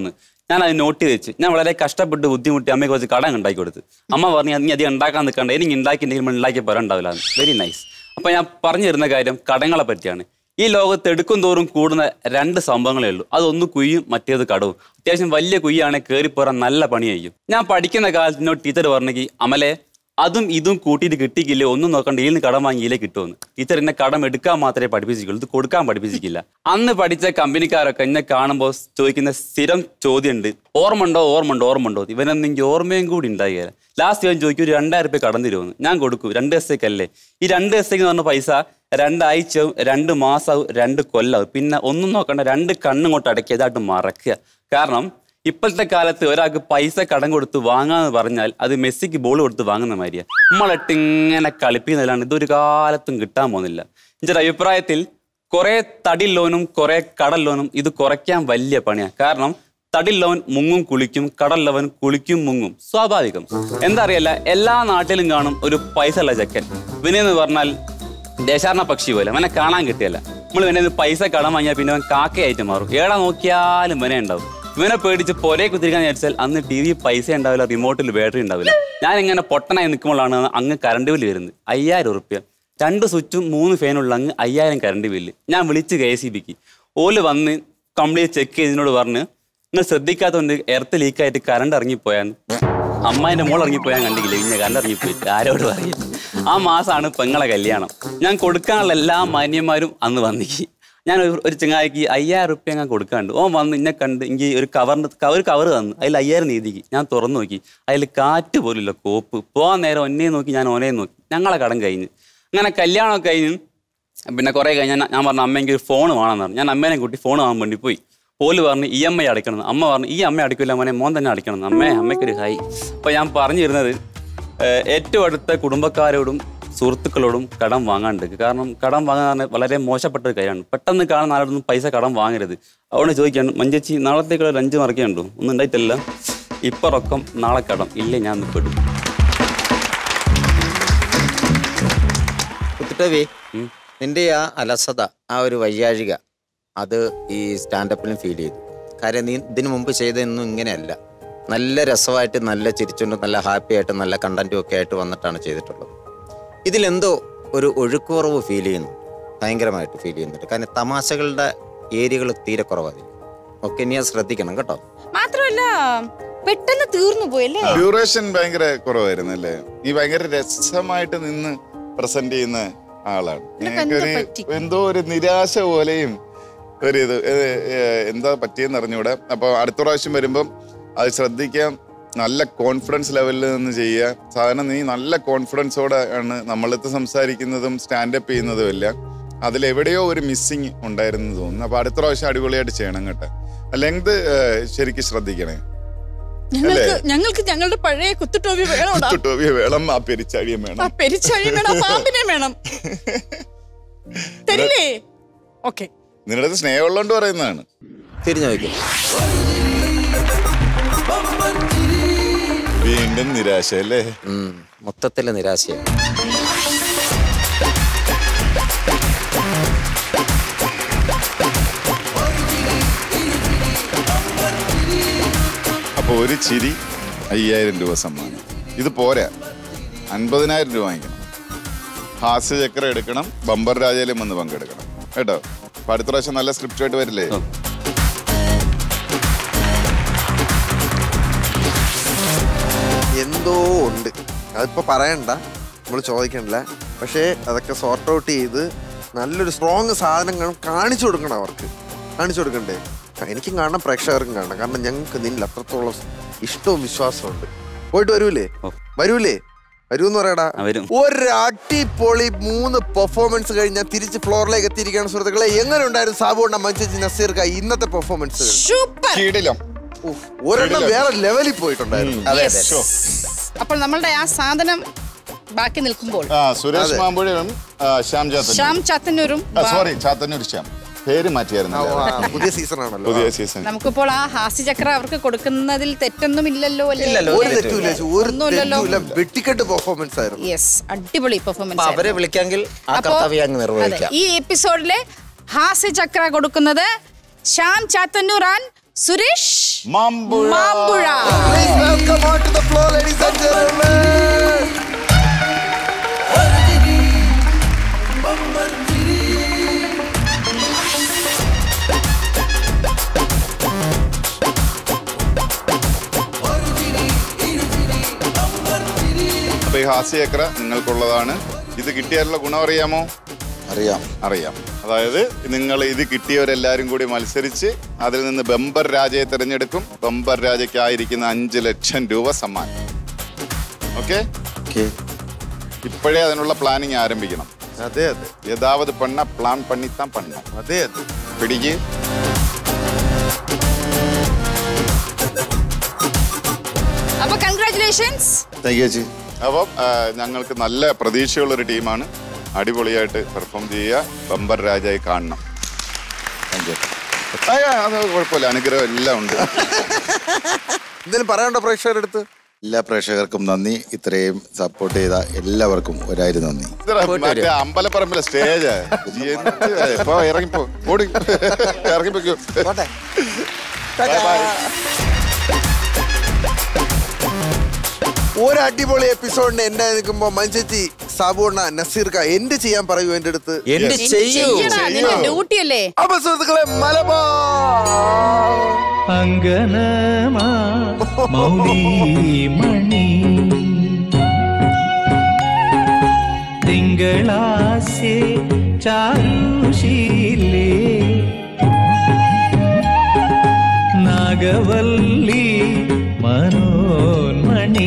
Speaker 11: ഞാൻ അത് നോട്ട് ചെയ്ത് വെച്ച്. ഞാൻ വളരെ കഷ്ടപ്പെട്ട് ബുദ്ധിമുട്ടി അമ്മയ്ക്ക് കുറച്ച് കടം ഉണ്ടാക്കി കൊടുത്ത്. അമ്മ പറഞ്ഞു നീ അധികം ഉണ്ടാക്കാൻ നിൽക്കണ്ട, എനിക്ക് ഉണ്ടാക്കിയിട്ടുണ്ടെങ്കിൽ ഉണ്ടാക്കിയ പോരാ ഉണ്ടാവില്ല. Very nice. അപ്പൊ ഞാൻ പറഞ്ഞു തരുന്ന കാര്യം കടങ്ങളെ പറ്റിയാണ്. ഈ ലോകത്ത് എടുക്കും തോറും കൂടുന്ന 2 സംഭവങ്ങളേ ഉള്ളൂ. അതൊന്ന് കുയ്യും, മറ്റേത് കടവും. അത്യാവശ്യം വലിയ കുയ്യാണെങ്കിൽ കയറിപ്പോറാൻ നല്ല പണിയായിരിക്കും. ഞാൻ പഠിക്കുന്ന കാലത്ത് എന്നോട് ടീച്ചർ പറഞ്ഞെങ്കിൽ അമലെ അതും ഇതും കൂട്ടിയിട്ട് കിട്ടിക്കില്ലേ, ഒന്നും നോക്കണ്ട, ഇതിൽ നിന്ന് കടം വാങ്ങിയില്ലേ കിട്ടുമെന്ന്. ടീച്ചർ എന്നെ കടം എടുക്കാൻ മാത്രമേ പഠിപ്പിച്ചിട്ടുള്ളൂ, ഇത് കൊടുക്കാൻ പഠിപ്പിച്ചിട്ടില്ല. അന്ന് പഠിച്ച കമ്പനിക്കാരൊക്കെ എന്നെ കാണുമ്പോൾ ചോദിക്കുന്ന സ്ഥിരം ചോദ്യമുണ്ട്, ഓർമ്മണ്ടോ. ഇവനെന്നെങ്കിൽ ഓർമ്മയും കൂടി ഉണ്ടായില്ല. ലാസ്റ്റ് ഇവൻ ചോദിക്കും, ഒരു 2000 രൂപ കടം തരുമെന്ന്. ഞാൻ കൊടുക്കും. 2 ദിവസത്തേക്കല്ലേ. ഈ 2 ദിവസത്തേക്ക് പറഞ്ഞ പൈസ 2 ആഴ്ചവും 2 മാസവും 2 കൊല്ലവും. പിന്നെ ഒന്നും നോക്കണ്ട, 2 കണ്ണും അടക്കിയതായിട്ട് മറക്കുക. കാരണം ഇപ്പോഴത്തെ കാലത്ത് ഒരാൾക്ക് പൈസ കടം കൊടുത്ത് വാങ്ങാന്ന് പറഞ്ഞാൽ അത് മെസ്സിക്ക് ബോൾ കൊടുത്ത് വാങ്ങുന്ന മാതിരിയാണ്. നമ്മളിട്ട് ഇങ്ങനെ കളിപ്പിക്കുന്നതിലാണ്. ഇതൊരു കാലത്തും കിട്ടാൻ പോകുന്നില്ല. എൻ്റെ അഭിപ്രായത്തിൽ കുറെ തടി ലോനും കുറെ കടൽ ലോനും ഇത് കുറയ്ക്കാൻ വലിയ പണിയാണ്. കാരണം തടി ലോൻ മുങ്ങും കുളിക്കും, കടൽ ലോൻ കുളിക്കും മുങ്ങും, സ്വാഭാവികം. എന്താ അറിയില്ല, എല്ലാ നാട്ടിലും കാണും ഒരു പൈസ ഉള്ള ചെക്കൻ. ഇവനെന്ന് പറഞ്ഞാൽ ദേശാടന പക്ഷി പോലെ, അവനെ കാണാൻ കിട്ടിയല്ല. നമ്മൾ ഇവനെ പൈസ കടം വാങ്ങിയാൽ പിന്നെ അവൻ കാക്കയായിട്ട് മാറും. ഏടാ നോക്കിയാലും ഇവനെ ഉണ്ടാവും. ഇവനെ പേടിച്ച് പൊരേ കുത്തിരിക്കാൻ വിചാരിച്ചാൽ അന്ന് TV പൈസ ഉണ്ടാവില്ല, റിമോട്ടിൽ ബാറ്ററി ഉണ്ടാവില്ല. ഞാനിങ്ങനെ പൊട്ടനായി നിൽക്കുമ്പോഴാണ് അങ്ങ് കറണ്ട് ബില്ല് വരുന്നത്. 5000 റുപ്യ, 2 സ്വിച്ചും 3 ഫാനുള്ള അങ്ങ് 5000 കറണ്ട് ബില്ല്. ഞാൻ വിളിച്ച് KCBക്ക്. ഓല് വന്ന് കംപ്ലീറ്റ് ചെക്ക് ചെയ്തതിനോട് പറഞ്ഞ് നിങ്ങൾ ശ്രദ്ധിക്കാത്തതുകൊണ്ട് എർത്ത് ലീക്കായിട്ട് കറണ്ട് ഇറങ്ങിപ്പോയാന്ന്. അമ്മായിൻ്റെ മോൾ ഇറങ്ങിപ്പോയാൻ കണ്ടില്ല, പിന്നെ കറണ്ട് ഇറങ്ങിപ്പോയിട്ട് ആരോട് പറയും. ആ മാസമാണ് പെങ്ങളെ കല്യാണം. ഞാൻ കൊടുക്കാനുള്ള എല്ലാ മാന്യന്മാരും അന്ന് വന്നിക്ക്. ഞാൻ ഒരു ചങ്ങായിക്ക് 5000 റുപ്യ ഞാൻ കൊടുക്കാണ്ട്. ഓൻ വന്ന് എന്നെ കണ്ട് എനിക്ക് ഒരു കവർ തന്നു. അതിൽ 5000 നീതിക്ക്. ഞാൻ തുറന്നു നോക്കി, അതിൽ കാറ്റ് പോലില്ല, കോപ്പ്. പോകാൻ നേരം ഒന്നേ നോക്കി, ഞാൻ ഓനെ നോക്കി. ഞങ്ങളെ കടം കഴിഞ്ഞ്. അങ്ങനെ കല്യാണമൊക്കെ കഴിഞ്ഞ് പിന്നെ കുറേ കഴിഞ്ഞാൽ ഞാൻ പറഞ്ഞു അമ്മ എനിക്ക് ഒരു ഫോൺ വേണമെന്ന് പറഞ്ഞു. ഞാൻ അമ്മേനെ കൂട്ടി ഫോൺ വാങ്ങാൻ വേണ്ടി പോയി. പോല് പറഞ്ഞ് EMI അടയ്ക്കണം. അമ്മ പറഞ്ഞു ഈ അമ്മ അടയ്ക്കില്ല മോനെ, മോൻ തന്നെ അടയ്ക്കണം. അമ്മയ്ക്കൊരു ഹൈ. അപ്പോൾ ഞാൻ പറഞ്ഞു തരുന്നത് ഏറ്റവും അടുത്ത കുടുംബക്കാരോടും സുഹൃത്തുക്കളോടും കടം വാങ്ങാണ്ടിരിക്കുക. കാരണം കടം വാങ്ങാൻ വളരെ മോശപ്പെട്ട ഒരു കാര്യമാണ്. പെട്ടെന്ന് കാണുന്ന ആരോടൊന്നും പൈസ കടം വാങ്ങരുത്. അതുകൊണ്ട് ചോദിക്കാണ്, മഞ്ചേച്ചി നാളത്തേക്കുള്ള ലഞ്ച് മറക്കാനുണ്ടോ? ഒന്നും ഉണ്ടായിട്ടില്ല. ഇപ്പം റൊക്കം, നാളെ കടം ഇല്ലേ, ഞാൻ പെടും.
Speaker 5: കുത്തിട്ടവേ, നിന്റെ ആ അലസത, ആ ഒരു വയ്യാഴിക, അത് ഈ സ്റ്റാൻഡപ്പിലും ഫീൽ ചെയ്തു. കാര്യം നീ ഇതിനു മുമ്പ് ചെയ്തതൊന്നും ഇങ്ങനെയല്ല. നല്ല രസമായിട്ട്, നല്ല ചിരിച്ചുകൊണ്ട്, നല്ല ഹാപ്പി ആയിട്ട്, നല്ല കണ്ടന്റും ഒക്കെ ആയിട്ട് വന്നിട്ടാണ് ചെയ്തിട്ടുള്ളത്. ഇതിലെന്തോ ഒരു ഒഴുക്കുറവ് ഫീൽ ചെയ്യുന്നു, ഭയങ്കരമായിട്ട് ഫീൽ ചെയ്യുന്നുണ്ട്. കാരണം തമാശകളുടെ ഏരിയകൾ തീരെ കുറവാണ്. ഒക്കെ നീ അത് ശ്രദ്ധിക്കണം കേട്ടോ.
Speaker 3: മാത്രമല്ല പെട്ടെന്ന് തീർന്നു പോയല്ലേ,
Speaker 7: ഡ്യൂറേഷൻ ഭയങ്കര കുറവായിരുന്നു അല്ലേ. ഈ ഭയങ്കര രസമായിട്ട് നിന്ന് പ്രസന്റ് ചെയ്യുന്ന ആളാണ്. എന്തോ ഒരു നിരാശ പോലെയും ഒരു ഇത് എന്താ പറ്റിയെന്ന് അറിഞ്ഞൂടെ. അപ്പൊ അടുത്ത പ്രാവശ്യം വരുമ്പം അത് ശ്രദ്ധിക്കാം. നല്ല കോൺഫിഡൻസ് ലെവലിൽ നിന്ന് ചെയ്യുക. സാധാരണ നീ നല്ല കോൺഫിഡൻസോടെ ആണ് നമ്മളടുത്ത് സംസാരിക്കുന്നതും സ്റ്റാൻഡപ്പ് ചെയ്യുന്നതും എല്ലാം. അതിലെവിടെയോ ഒരു മിസ്സിങ് ഉണ്ടായിരുന്നു തോന്നുന്നു. അപ്പൊ അടുത്ത പ്രാവശ്യം അടിപൊളിയായിട്ട് ചെയ്യണം കേട്ടോ. അല്ലെങ്കിൽ ശരിക്കും ശ്രദ്ധിക്കണേ.
Speaker 3: ഞങ്ങൾക്ക് ഞങ്ങളുടെ പഴയ കുത്തുടോവി
Speaker 7: വേണം, ആ പെരിച്ചാഴിയും വേണം,
Speaker 3: പാമ്പിനെ വേണം. തരില്ലേ? ഓക്കെ,
Speaker 7: നിങ്ങളുടെ അടുത്ത് സ്നേഹമുള്ളതുകൊണ്ട് പറയുന്നതാണ്.
Speaker 5: തിരിഞ്ഞു നോക്കി.
Speaker 7: വീണ്ടും നിരാശ അല്ലേ?
Speaker 5: മൊത്തത്തില് നിരാശയാണ്.
Speaker 7: അപ്പൊ ഒരു ചിരി 5000 രൂപ സമ്മാനം. ഇത് പോരാ, 50,000 രൂപ വാങ്ങിക്കണം. ഹാസ്യചക്രം എടുക്കണം, ബമ്പർ രാജയിലും വന്ന് പങ്കെടുക്കണം കേട്ടോ. അപ്പൊ അടുത്ത പ്രാവശ്യം നല്ല സ്ക്രിപ്റ്റ് ആയിട്ട് വരില്ലേ?
Speaker 2: എന്തോ ഉണ്ട്, അതിപ്പോ പറയണ്ട, നമ്മൾ ചോദിക്കണില്ല. പക്ഷേ അതൊക്കെ സോർട്ട് ഔട്ട് ചെയ്ത് നല്ലൊരു സ്ട്രോങ് സാധനം കാണിച്ചു കൊടുക്കണം. അവർക്ക് കാണിച്ചു കൊടുക്കണ്ടേ? എനിക്കും കാണണം, പ്രേക്ഷകർക്കും കാണണം. കാരണം ഞങ്ങൾക്ക് നിന്നിൽ അത്രത്തോളം ഇഷ്ടവും വിശ്വാസവും ഉണ്ട്. പോയിട്ട് വരൂലേ വരൂന്ന് പറയടാ. ഒരു അടിപൊളി 3 പെർഫോമൻസ് കഴിഞ്ഞ് ഞാൻ തിരിച്ച് ഫ്ലോറിലേക്ക് എത്തിയിരിക്കുകയാണ് സുഹൃത്തുക്കളെ. എങ്ങനെ ഉണ്ടായിരുന്നു സാബുണ്ണ, മഞ്ചേച്ചി, നസീർക്ക ഇന്നത്തെ പെർഫോമൻസ്? ഒരെണ്ണം വേറെ ലെവലിൽ പോയിട്ടുണ്ടായിരുന്നു.
Speaker 3: അപ്പോൾ നമ്മളുടെ ആ സാധനം ബാക്കി നിൽക്കുമ്പോൾ
Speaker 7: സുരേഷ് മാമ്പുഴയും
Speaker 3: ശ്യാം ചാത്തന്നൂരും
Speaker 7: ചാത്തന്നൂർ ശ്യാം പേര് മാറ്റിയായിരുന്നു.
Speaker 2: പുതിയ സീസൺ ആണല്ലോ.
Speaker 7: പുതിയ സീസൺ.
Speaker 3: നമുക്കിപ്പോൾ ആ ഹാസ്യചക്ര അവർക്ക് കൊടുക്കുന്നതിൽ തെറ്റൊന്നും ഇല്ലല്ലോ.
Speaker 2: വെട്ടിക്കെട്ട് പെർഫോമൻസ് ആയിരുന്നു.
Speaker 3: യെസ്, അടിപൊളി പെർഫോമൻസ്.
Speaker 5: അവരെ വിളിക്കാമെങ്കിൽ
Speaker 3: ഈ എപ്പിസോഡിലെ ഹാസ്യചക്ര കൊടുക്കുന്നത് Shyam Chathannoor and Suresh
Speaker 1: Mampuzha.
Speaker 3: Mampuzha.
Speaker 2: Please welcome on to the floor, ladies and gentlemen.
Speaker 7: അപ്പൊ ഈ ഹാസ്യചക്ര നിങ്ങൾക്കുള്ളതാണ്. ഇത് കിട്ടിയാലുള്ള ഗുണം അറിയാമോ? അറിയാം. അതായത് നിങ്ങൾ ഇത് കിട്ടിയവരെല്ലാരും കൂടി മത്സരിച്ച് അതിൽ നിന്ന് ബമ്പർ രാജയെ തിരഞ്ഞെടുക്കും. ബമ്പർ രാജയ്ക്കായിരിക്കുന്ന 5 ലക്ഷം രൂപ സമ്മാനം. ഓക്കെ, ഇപ്പോഴേ അതിനുള്ള പ്ലാനിങ് ആരംഭിക്കണം.
Speaker 2: അതെ.
Speaker 7: യഥാവത് പണ്ണ പ്ലാൻ പണിത്താൻ പണ്ണ.
Speaker 2: അതെ.
Speaker 7: പിടിക്ക്.
Speaker 3: അപ്പൊ കൺഗ്രാറ്റുലേഷൻസ്.
Speaker 7: അപ്പം ഞങ്ങൾക്ക് നല്ല പ്രതീക്ഷയുള്ളൊരു ടീമാണ്. അടിപൊളിയായിട്ട് പെർഫോം ചെയ്യുക. ബമ്പർ രാജായി കാണണം. അത് കുഴപ്പമില്ല, അനുഗ്രഹം എല്ലാം ഉണ്ട്.
Speaker 2: എന്തെങ്കിലും പറയാനുണ്ടോ പ്രേക്ഷകരുടെ അടുത്ത്?
Speaker 1: എല്ലാ പ്രേക്ഷകർക്കും നന്ദി. ഇത്രയും സപ്പോർട്ട് ചെയ്ത എല്ലാവർക്കും 1000 നന്ദി.
Speaker 7: മറ്റേ അമ്പലപ്പറമ്പിലെ സ്റ്റേജ് ഇപ്പൊ ഇറങ്ങിപ്പോ ഓടി ഇറങ്ങിപ്പോക്കോ.
Speaker 2: ഒരു അടിപൊളി എപ്പിസോഡിന് എന്നെ നിൽക്കുമ്പോ മഞ്ചേച്ചി, സാബുണ്ണ, നസീർക്ക എന്റെ ചെയ്യാൻ പറയൂ എന്റെ അടുത്ത്.
Speaker 3: ഡ്യൂട്ടി അല്ലേ?
Speaker 2: അപ്പൊ സുഹൃത്തുക്കളെ, മലബാർ
Speaker 10: അങ്കനമാ മൗലിമണി തിങ്കളാസെ ചാരുശീലേ നാഗവല്ലി മനോന്മണി.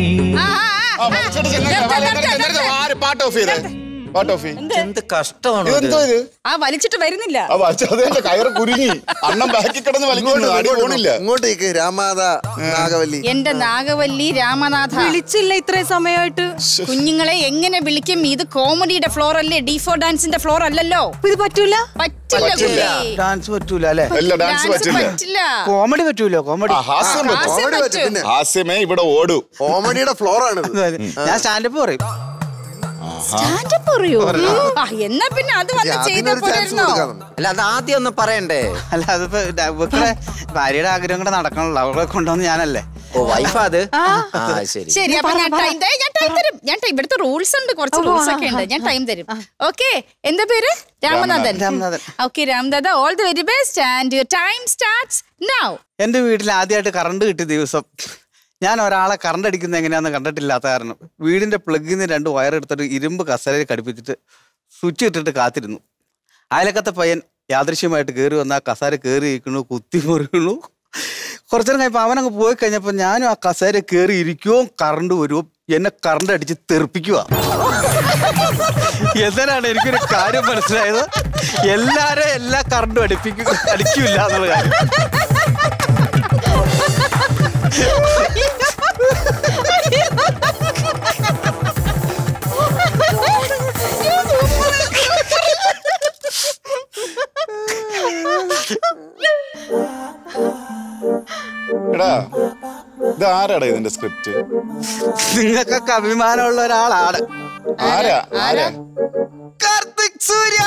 Speaker 7: പാട്ട് ഓഫ് ചെയ്തേ.
Speaker 5: എന്ത് കഷ്ടമാണ്.
Speaker 3: ആ വലിച്ചിട്ട് വരുന്നില്ല.
Speaker 7: കയറ് കുരുങ്ങി അണ്ണം ബാക്കി കിടന്ന് വലിക്കുന്നില്ല.
Speaker 2: ഇങ്ങോട്ടേക്ക് രാമാത നാഗവല്ലി.
Speaker 3: എന്റെ നാഗവല്ലി രാമനാഥ
Speaker 12: വിളിച്ചില്ല ഇത്രയും സമയമായിട്ട്.
Speaker 3: കുഞ്ഞുങ്ങളെ എങ്ങനെ വിളിക്കും? ഇത് കോമഡിയുടെ ഫ്ലോർ അല്ലേ, D4 ഡാൻസിന്റെ ഫ്ലോർ അല്ലല്ലോ.
Speaker 12: ഇത് പറ്റൂല.
Speaker 3: പറ്റില്ല.
Speaker 4: ഡാൻസ് പറ്റൂല അല്ലേ?
Speaker 7: ഡാൻസ് പറ്റില്ല.
Speaker 4: കോമഡി പറ്റൂലോ? കോമഡി
Speaker 7: ഹാസ്യമേ ഇവിടെ ഓടൂ.
Speaker 2: കോമഡിയുടെ ഫ്ലോർ ആണ്.
Speaker 4: ഞാൻ സ്റ്റാൻഡപ്പ് പറയും.
Speaker 3: സ്റ്റാൻഡപ്പ് പറയൂ? എന്നാ പിന്നെ അത് വന്ന് ചെയ്ത പോലെയായിരുന്നോ?
Speaker 5: അല്ല, അത് ആദ്യം ഒന്ന് പറയണ്ടേ?
Speaker 4: അല്ല, അതിപ്പോ ഇവരുടെ ഭാര്യയുടെ ആഗ്രഹം കൂടെ നടക്കണല്ലോ. അവളെ കൊണ്ടുവന്ന് ഞാനല്ലേ.
Speaker 5: ഓ, വൈഫാ അത്?
Speaker 3: ശരി, അപ്പൊ ഞാൻ ടൈം തരും. ഇവിടുത്തെ റൂൾസ് ഉണ്ട്, കുറച്ച് റൂൾസ് ഒക്കെ ഉണ്ട്. ഞാൻ ടൈം തരും. ഓക്കെ, എന്താ പേര്? Ramanathan. Okay Ramanathan, all the very best and your time starts now.
Speaker 4: എന്റെ വീട്ടിൽ ആദ്യമായിട്ട് കറണ്ട് കിട്ടിയ ദിവസം ഞാൻ ഒരാളെ കറണ്ട് അടിക്കുന്നത് എങ്ങനെയാണെന്ന് കണ്ടിട്ടില്ലാത്ത കാരണം വീടിന്റെ പ്ലഗിൽ നിന്ന് 2 വയർ എടുത്തിട്ട് ഇരുമ്പ് കസരയിൽ ഘടിപ്പിച്ചിട്ട് സ്വിച്ച് ഇട്ടിട്ട് കാത്തിരുന്നു. അയലക്കത്തെ പയ്യൻ യാദൃശ്യമായിട്ട് കയറി വന്ന് ആ കസേര കയറി ഇരിക്കണു, കുത്തി മുറിക്കണു. കുറച്ചു നേരം കഴിയുമ്പോൾ അവനങ്ങ് പോയി കഴിഞ്ഞപ്പോൾ ഞാനും ആ കസേര കയറി ഇരിക്കുവോ കറണ്ട് വരുമോ എന്നെ കറണ്ട് അടിച്ച് തെറിപ്പിക്കുക. എന്തിനാണ് എനിക്കൊരു കാര്യം മനസ്സിലായത്, എല്ലാരും എല്ലാ കറണ്ടും അടിക്കില്ല എന്നുള്ള കാര്യം.
Speaker 7: എടാ, ഇത് ആരാടാ ഇതിന്റെ സ്ക്രിപ്റ്റ്?
Speaker 4: നിങ്ങൾക്കൊക്കെ അഭിമാനമുള്ള ഒരാളാണ്.
Speaker 7: ആരാ?
Speaker 4: കാർത്തിക് സൂര്യ.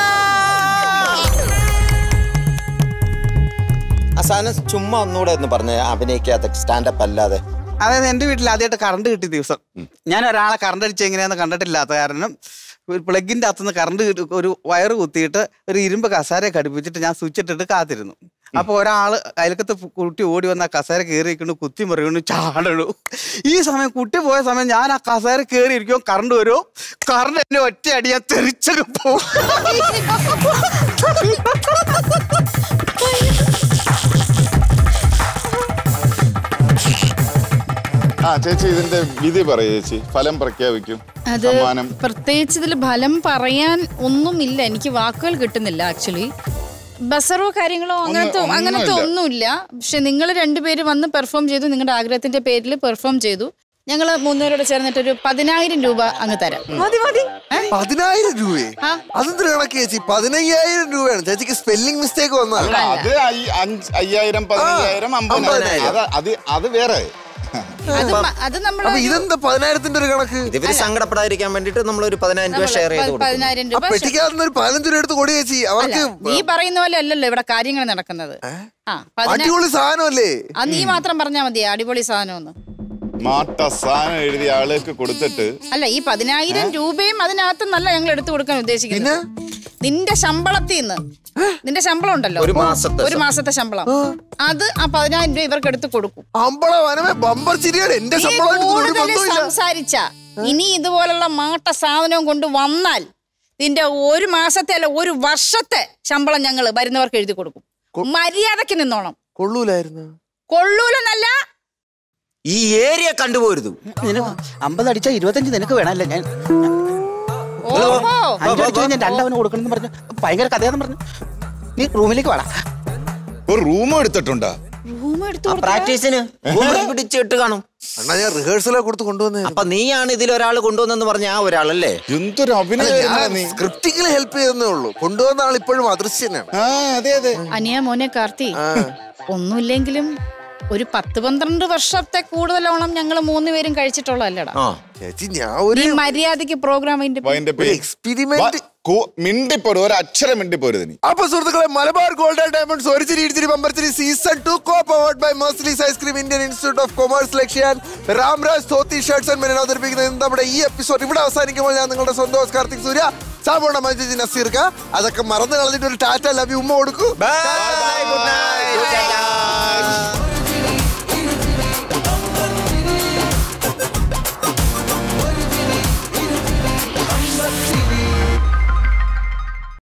Speaker 5: അവസാനം ചുമ്മാ ഒന്നുകൂടെ ഒന്ന് പറഞ്ഞ അഭിനയിക്കാത്ത സ്റ്റാൻഡപ്പ് അല്ലാതെ.
Speaker 4: അതായത് എന്റെ വീട്ടിൽ ആദ്യമായിട്ട് കറണ്ട് കിട്ടിയ ദിവസം ഞാൻ ഒരാളെ കറണ്ട് അടിച്ച് എങ്ങനെയാന്ന് കണ്ടിട്ടില്ലാത്ത കാരണം പ്ലഗിന്റെ അകത്തുനിന്ന് കറണ്ട് ഒരു വയറ് കുത്തിയിട്ട് ഒരു ഇരുമ്പ് കസേര ഘടിപ്പിച്ചിട്ട് ഞാൻ സ്വിച്ച് ഇട്ടിട്ട് കാത്തിരുന്നു. അപ്പൊ ഒരാള് അയൽക്കത്ത് കുട്ടി ഓടി വന്ന ആ കസേര കയറിയിരിക്കണു, കുത്തി മറിയണു, ചാടണു. ഈ സമയം കുട്ടി പോയ സമയം ഞാൻ ആ കസേര കയറി ഇരിക്കുമോ കറണ്ട് വരുമോ, കറണ്ട് എന്നെ ഒറ്റ അടി ഞാൻ തെറിച്ചൊക്കെ പോകും.
Speaker 7: ചേച്ചി ഇതിന്റെ വിധി പറയൂ ചേച്ചി, ഫലം പ്രഖ്യാപിക്കും.
Speaker 3: അത് പ്രത്യേകിച്ച് ഇതിൽ ഫലം പറയാൻ ഒന്നുമില്ല, എനിക്ക് വാക്കുകൾ കിട്ടുന്നില്ല. ആക്ച്വലി ബസറോ കാര്യങ്ങളോ അങ്ങനത്തെ ഒന്നുമില്ല. പക്ഷെ നിങ്ങൾ 2 പേര് വന്ന് പെർഫോം ചെയ്തു, നിങ്ങളുടെ ആഗ്രഹത്തിന്റെ പേരിൽ പെർഫോം ചെയ്തു. ഞങ്ങൾ 3 പേരോട് ചേർന്നിട്ട് ഒരു 10,000 രൂപ അങ്ങ് തരാം.
Speaker 2: 10,000 രൂപയെ? അതെന്ത് കണക്ക് ചേച്ചി? 15,000 രൂപയാണ്. ചേച്ചിക്ക് സ്പെല്ലിംഗ് മിസ്റ്റേക്ക് വന്നാൽ
Speaker 7: അത് 5,000, 15,000, 50,000 അത് വേറെ.
Speaker 3: അത് നമ്മൾ
Speaker 2: അപ്പൊ ഇതെന്താ 10,000-ന്റെ ഒരു കണക്ക്?
Speaker 5: ഇവര് സങ്കടപ്പെടാതിരിക്കാൻ വേണ്ടിട്ട് നമ്മൾ ഒരു 10,000 രൂപ ഷെയർ ചെയ്ത് കൊടുക്കും.
Speaker 3: 10,000 രൂപ
Speaker 2: പെട്ടിക്കകത്ത് ഒരു 15 രൂപ എടുത്ത് കൊടി ചേച്ചി അവർക്ക്.
Speaker 3: നീ പറയുന്ന പോലെ അല്ലല്ലോ ഇവിടെ കാര്യങ്ങൾ നടക്കുന്നത്.
Speaker 2: അടിപൊളി സാധനമല്ലേ?
Speaker 3: നീ മാത്രം പറഞ്ഞാ മതി അടിപൊളി സാധനം.
Speaker 7: മാട്ട സാധനം എഴുതിയ ആൾക്ക് കൊടുത്തിട്ട്
Speaker 3: അല്ല, ഈ 10,000 രൂപയും അതിനകത്ത് നല്ല ഞങ്ങൾ എടുത്തു കൊടുക്കാൻ ഉദ്ദേശിക്കുന്നത്. നിന്റെ ശമ്പളത്തിൽ നിന്ന്, നിന്റെ ശമ്പളം ഉണ്ടല്ലോ, ഒരു മാസത്തെ ശമ്പളം, അത് ആ 10,000 രൂപ ഇവർക്ക് എടുത്ത് കൊടുക്കും. സംസാരിച്ച ഇനി ഇതുപോലുള്ള മാട്ട സാധനവും കൊണ്ട് വന്നാൽ നിന്റെ ഒരു മാസത്തെ അല്ല ഒരു വർഷത്തെ ശമ്പളം ഞങ്ങൾ വരുന്നവർക്ക് എഴുതി കൊടുക്കും. മര്യാദക്ക് നിന്നോണം. കൊള്ളൂലെന്നല്ല,
Speaker 5: ഈ ഏരിയ കണ്ടുപോരുത്.
Speaker 4: 50 അടിച്ചാ 25 നിനക്ക് വേണമല്ലേ? ഞാൻ 5 അടിച്ചു ഞാൻ 2 അവന് കൊടുക്കണം പറഞ്ഞു. ഭയങ്കര കഥയാന്ന് പറഞ്ഞു. നീ റൂമിലേക്ക് വേണം.
Speaker 7: ഒരു റൂം എടുത്തിട്ടുണ്ടാ?
Speaker 5: പ്രാക്ടീസിന് പിടിച്ചിട്ട് കാണും.
Speaker 2: അണ്ണാ ഞാൻ റിഹേഴ്സലൊക്കെ കൊടുത്ത് കൊണ്ടുവന്നേ.
Speaker 5: അപ്പൊ നീയാണ് ഇതിലൊരാൾ കൊണ്ടുവന്നെന്ന് പറഞ്ഞ ആ ഒരാളല്ലേ?
Speaker 7: എന്തൊരു അഭിനയം.
Speaker 2: സ്ക്രിപ്റ്റിംഗിൽ ഹെൽപ്പ് ചെയ്തേ ഉള്ളൂ. കൊണ്ടുവന്ന ആൾ ഇപ്പോഴും അദൃശ്യനാണ്.
Speaker 3: അനിയ മോനെ കാർത്തി, ഒന്നുമില്ലെങ്കിലും ഒരു 10-12 വർഷത്തെ കൂടുതലോണം ഞങ്ങൾ 3 പേരും കഴിച്ചിട്ടുള്ളതല്ലടാ. മര്യാദക്ക് പ്രോഗ്രാം
Speaker 2: എക്സ്പെരിമെന്റ്
Speaker 7: മിണ്ടിപ്പോരും, ഒരു അക്ഷരം മിണ്ടിപ്പോരുത് നീ.
Speaker 2: അപ്പൊ സുഹൃത്തുക്കളെ, മലബാർ ഗോൾഡ് ആൻഡ് ഡയമണ്ട്സ് ഒരു ചിരി ഇടിച്ചിരി ബമ്പർ ചിരി സീസൺ 2 കോ-പവർഡ് ബൈ മെർസിലീസ് ice cream, Indian institute of commerce, ലക്ഷ്യാൻ രാംരാജ് ധോത്തി ഷർട്ട്സ് ആൻഡ് മെറിൻ അവതരിപ്പിക്കുന്ന നമ്മുടെ ഈ എപ്പിസോഡ് ഇവിടെ അവസാനിക്കുമ്പോൾ ഞാൻ നിങ്ങളുടെ സ്വന്തം കാർത്തിക് സൂര്യ, സാബോണ മഞ്ജുജി നസീർക്ക, അതൊക്കെ മറന്നു കളഞ്ഞിട്ട് ഒരു ടാറ്റ ലവ് യു ഉമ്മ കൊടുക്കൂ.
Speaker 5: ബൈ.